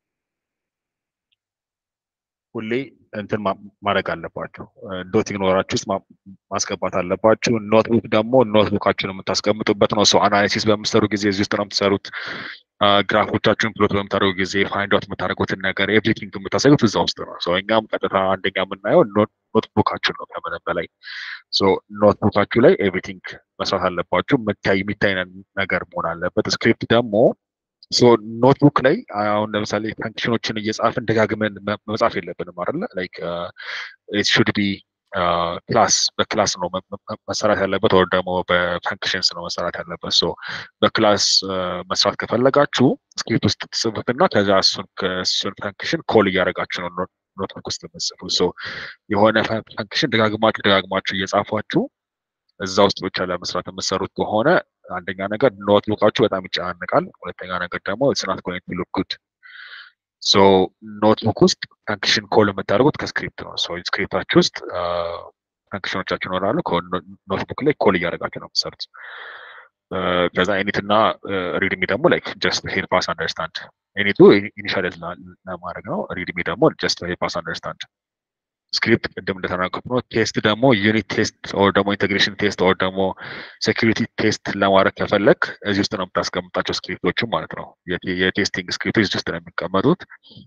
ሁሌ እንትን ማድረግ አለባችሁ። ዶት ኢግኖራችሁ ውስጥ ማስገባት አለባችሁ። ኖትቡክ ደግሞ ኖትቡካችሁን የምታስቀምጡበት ነው። ሶ አናሊሲስ በምትሰሩ ጊዜ እዚህ ውስጥ ነው የምትሰሩት። ግራፎቻችሁን ፕሎት በምታደርጉ ጊዜ ፋይንድ አውት የምታደርጉትን ነገር ኤቭሪቲንግ የምታሳዩት እዛ ውስጥ ነው። ሶ እኛም ቀጥታ አንደኛ የምናየው ኖትቡካችሁን ነው ከምንም በላይ። ሶ ኖትቡካችሁ ላይ ኤቭሪቲንግ መስራት አለባችሁ። የሚታይ የሚታይ ነገር መሆን አለበት። ስክሪፕት ደግሞ ሶ ኖትቡክ ላይ አሁን ለምሳሌ ፈንክሽኖችን እየጻፍን ደጋግመን መጻፍ የለብንም አይደለ? ላይክ ኢት ሹድ ቢ ክላስ በክላስ ነው መሰራት ያለበት ወይ ደግሞ በፈንክሽንስ ነው መሰራት ያለበት። ሶ በክላስ መስራት ከፈለጋችሁ ስክሪፕት ውስጥ ትጽፉትና ከዛ እሱን ከእሱን ፈንክሽን ኮል እያደረጋችሁ ነው ኖትቡክ ውስጥ የምትጽፉት። ሶ የሆነ ፈንክሽን ደጋግማችሁ ደጋግማችሁ እየጻፏችሁ እዛ ውስጥ ብቻ ለመስራት የምትሰሩት ከሆነ አንደኛ ነገር ኖትቡካችሁ በጣም ይጨናነቃል። ሁለተኛ ነገር ደግሞ it's not going to look good. ሶ ኖትቡክ ውስጥ ፈንክሽን ኮል የምታደርጉት ከስክሪፕት ነው። ሶ ስክሪፕታችሁ ውስጥ ፈንክሽኖቻችሁ ይኖራሉ። ኖትቡክ ላይ ኮል እያደረጋችሁ ነው የምትሰሩት። ከዛ ኤኒት እና ሪድሚ ደግሞ ላይክ ጀስት ሄልፕ አስ አንደርስታንድ ኤኒቱ ኢኒሻላይዝ ለማድረግ ነው። ሪድሚ ደግሞ ጀስት ሄልፕ አስ አንደርስታንድ። ስክሪፕት ቅድም እንደተናገርኩት ነው። ቴስት ደግሞ ዩኒት ቴስት ኦር ደግሞ ኢንቴግሬሽን ቴስት ኦር ደግሞ ሴኩሪቲ ቴስት ለማድረግ ከፈለግ እዚህ ውስጥ ነው የምታስቀምጣቸው ስክሪፕቶችም ማለት ነው። የቴስቲንግ ስክሪፕቶች እዚህ ውስጥ ነው የሚቀመጡት።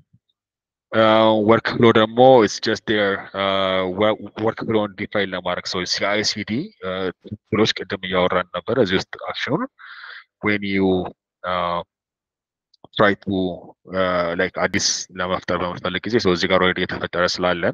ወርክ ፍሎ ደግሞ ኢትስ ጀስት ዴር ወርክ ፍሎን ዲፋይን ለማድረግ ሰው ሲአይሲዲ ፍሎች ቅድም እያወራን ነበረ። እዚህ ውስጥ አክሽኑን ዌን ዩ ትራይ ቱ ላይክ አዲስ ለመፍጠር በምትፈልግ ጊዜ ሰው እዚህ ጋር ኦልሬዲ የተፈጠረ ስላለን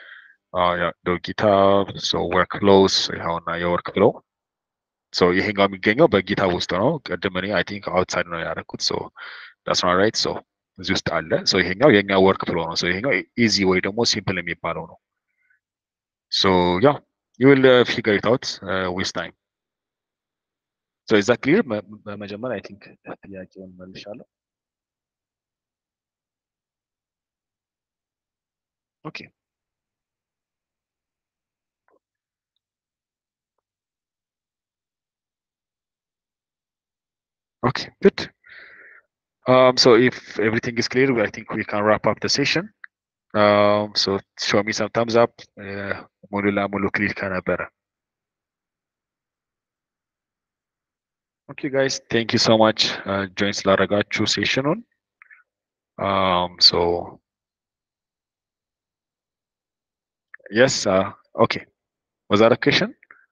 ጊታብ ወርክ ፍሎውስ ይኸውና የወርክ ፍሎ ይሄኛው የሚገኘው በጊታብ ውስጥ ነው። ቅድም እኔ አይ ቲንክ አውትሳይድ ነው ያደረኩት። ዳትስ ኖት ራይት። እዚህ ውስጥ አለ። ይሄኛው የኛ ወርክ ፍሎ ነው። ይሄኛው ኢዚ ወይ ደግሞ ሲምፕል የሚባለው ነው። ያ ዩ ዊል ፊገር ኢት አውት ዊዝ ታይም። ኢዝ ዛት ክሊር? በመጀመሪያ አይ ቲንክ ጥያቄውን መልሻለሁ። ኦኬ Okay, good. Um, so if everything is clear, I think we can wrap up the session. Um, so show me some thumbs up. Mulula mulu clear kanabera. Okay, guys, thank you so much. Uh, join Slaragachu session on. Um, so yes, uh, okay. Was that a question?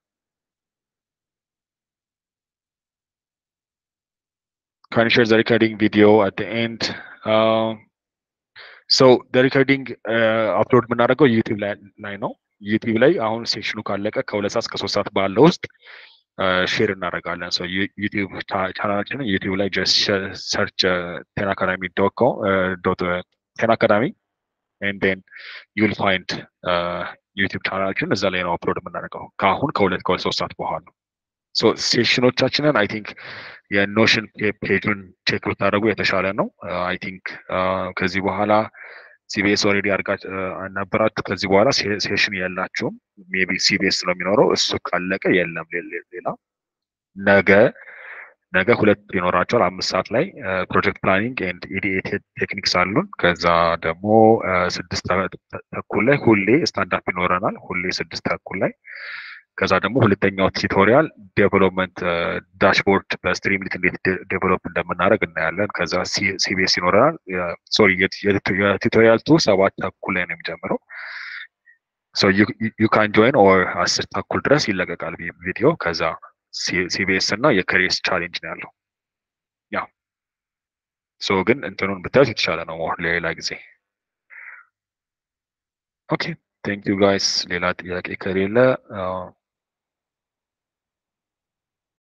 Can you share the recording video at the end? Um, so the recording uh, upload የምናደርገው ዩቲዩብ ላይ ነው። ዩቲዩብ ላይ አሁን ሴሽኑ ካለቀ ከሁለት ሰዓት እስከ ሶስት ሰዓት ባለው ውስጥ ሼር እናደርጋለን። ሶ ዩቲዩብ ቻናላችንን ዩቲዩብ ላይ ጀስት ሰርች ቴን አካዳሚ ዶት ኮም ዶት ቴን አካዳሚ ኤንድ ዴን ዩ ዊል ፋይንድ ዩቲዩብ ቻናላችንን እዛ ላይ ነው አፕሎድ የምናደርገው ከአሁን ከሁለት ከሁለት ሶስት ሰዓት በኋላ። ሶ ሴሽኖቻችንን አይ ቲንክ የኖሽን ፔጁን ቼክ ብታደርጉ የተሻለ ነው። አይ ቲንክ ከዚህ በኋላ ሲቢኤስ ኦልሬዲ አድርጋ ነበራችሁ። ከዚህ በኋላ ሴሽን የላችሁም። ሜቢ ሲቢኤስ ነው የሚኖረው። እሱ ካለቀ የለም ሌላ። ነገ ነገ ሁለት ይኖራቸዋል። አምስት ሰዓት ላይ ፕሮጀክት ፕላኒንግ ኤንድ ኢዲኤ ቴክኒክስ አሉን። ከዛ ደግሞ ስድስት ተኩል ላይ ሁሌ ስታንዳፕ ይኖረናል። ሁሌ ስድስት ተኩል ላይ ከዛ ደግሞ ሁለተኛው ቱቶሪያል ዴቨሎፕመንት ዳሽቦርድ በስትሪምሊት እንዴት ዴቨሎፕ እንደምናደርግ እናያለን። ከዛ ሲቢኤስ ይኖረናል። ሶሪ የቱቶሪያል ቱ ሰባት ተኩል ላይ ነው የሚጀምረው። ሶ ዩ ካን ጆይን ኦር አስር ተኩል ድረስ ይለቀቃል ቪዲዮ። ከዛ ሲቢኤስ እና የከሪየርስ ቻሌንጅ ነው ያለው። ያ ሶ ግን እንትኑን ብታዩት የተሻለ ነው ሌላ ጊዜ። ኦኬ ቴንክ ዩ ጋይስ። ሌላ ጥያቄ ከሌለ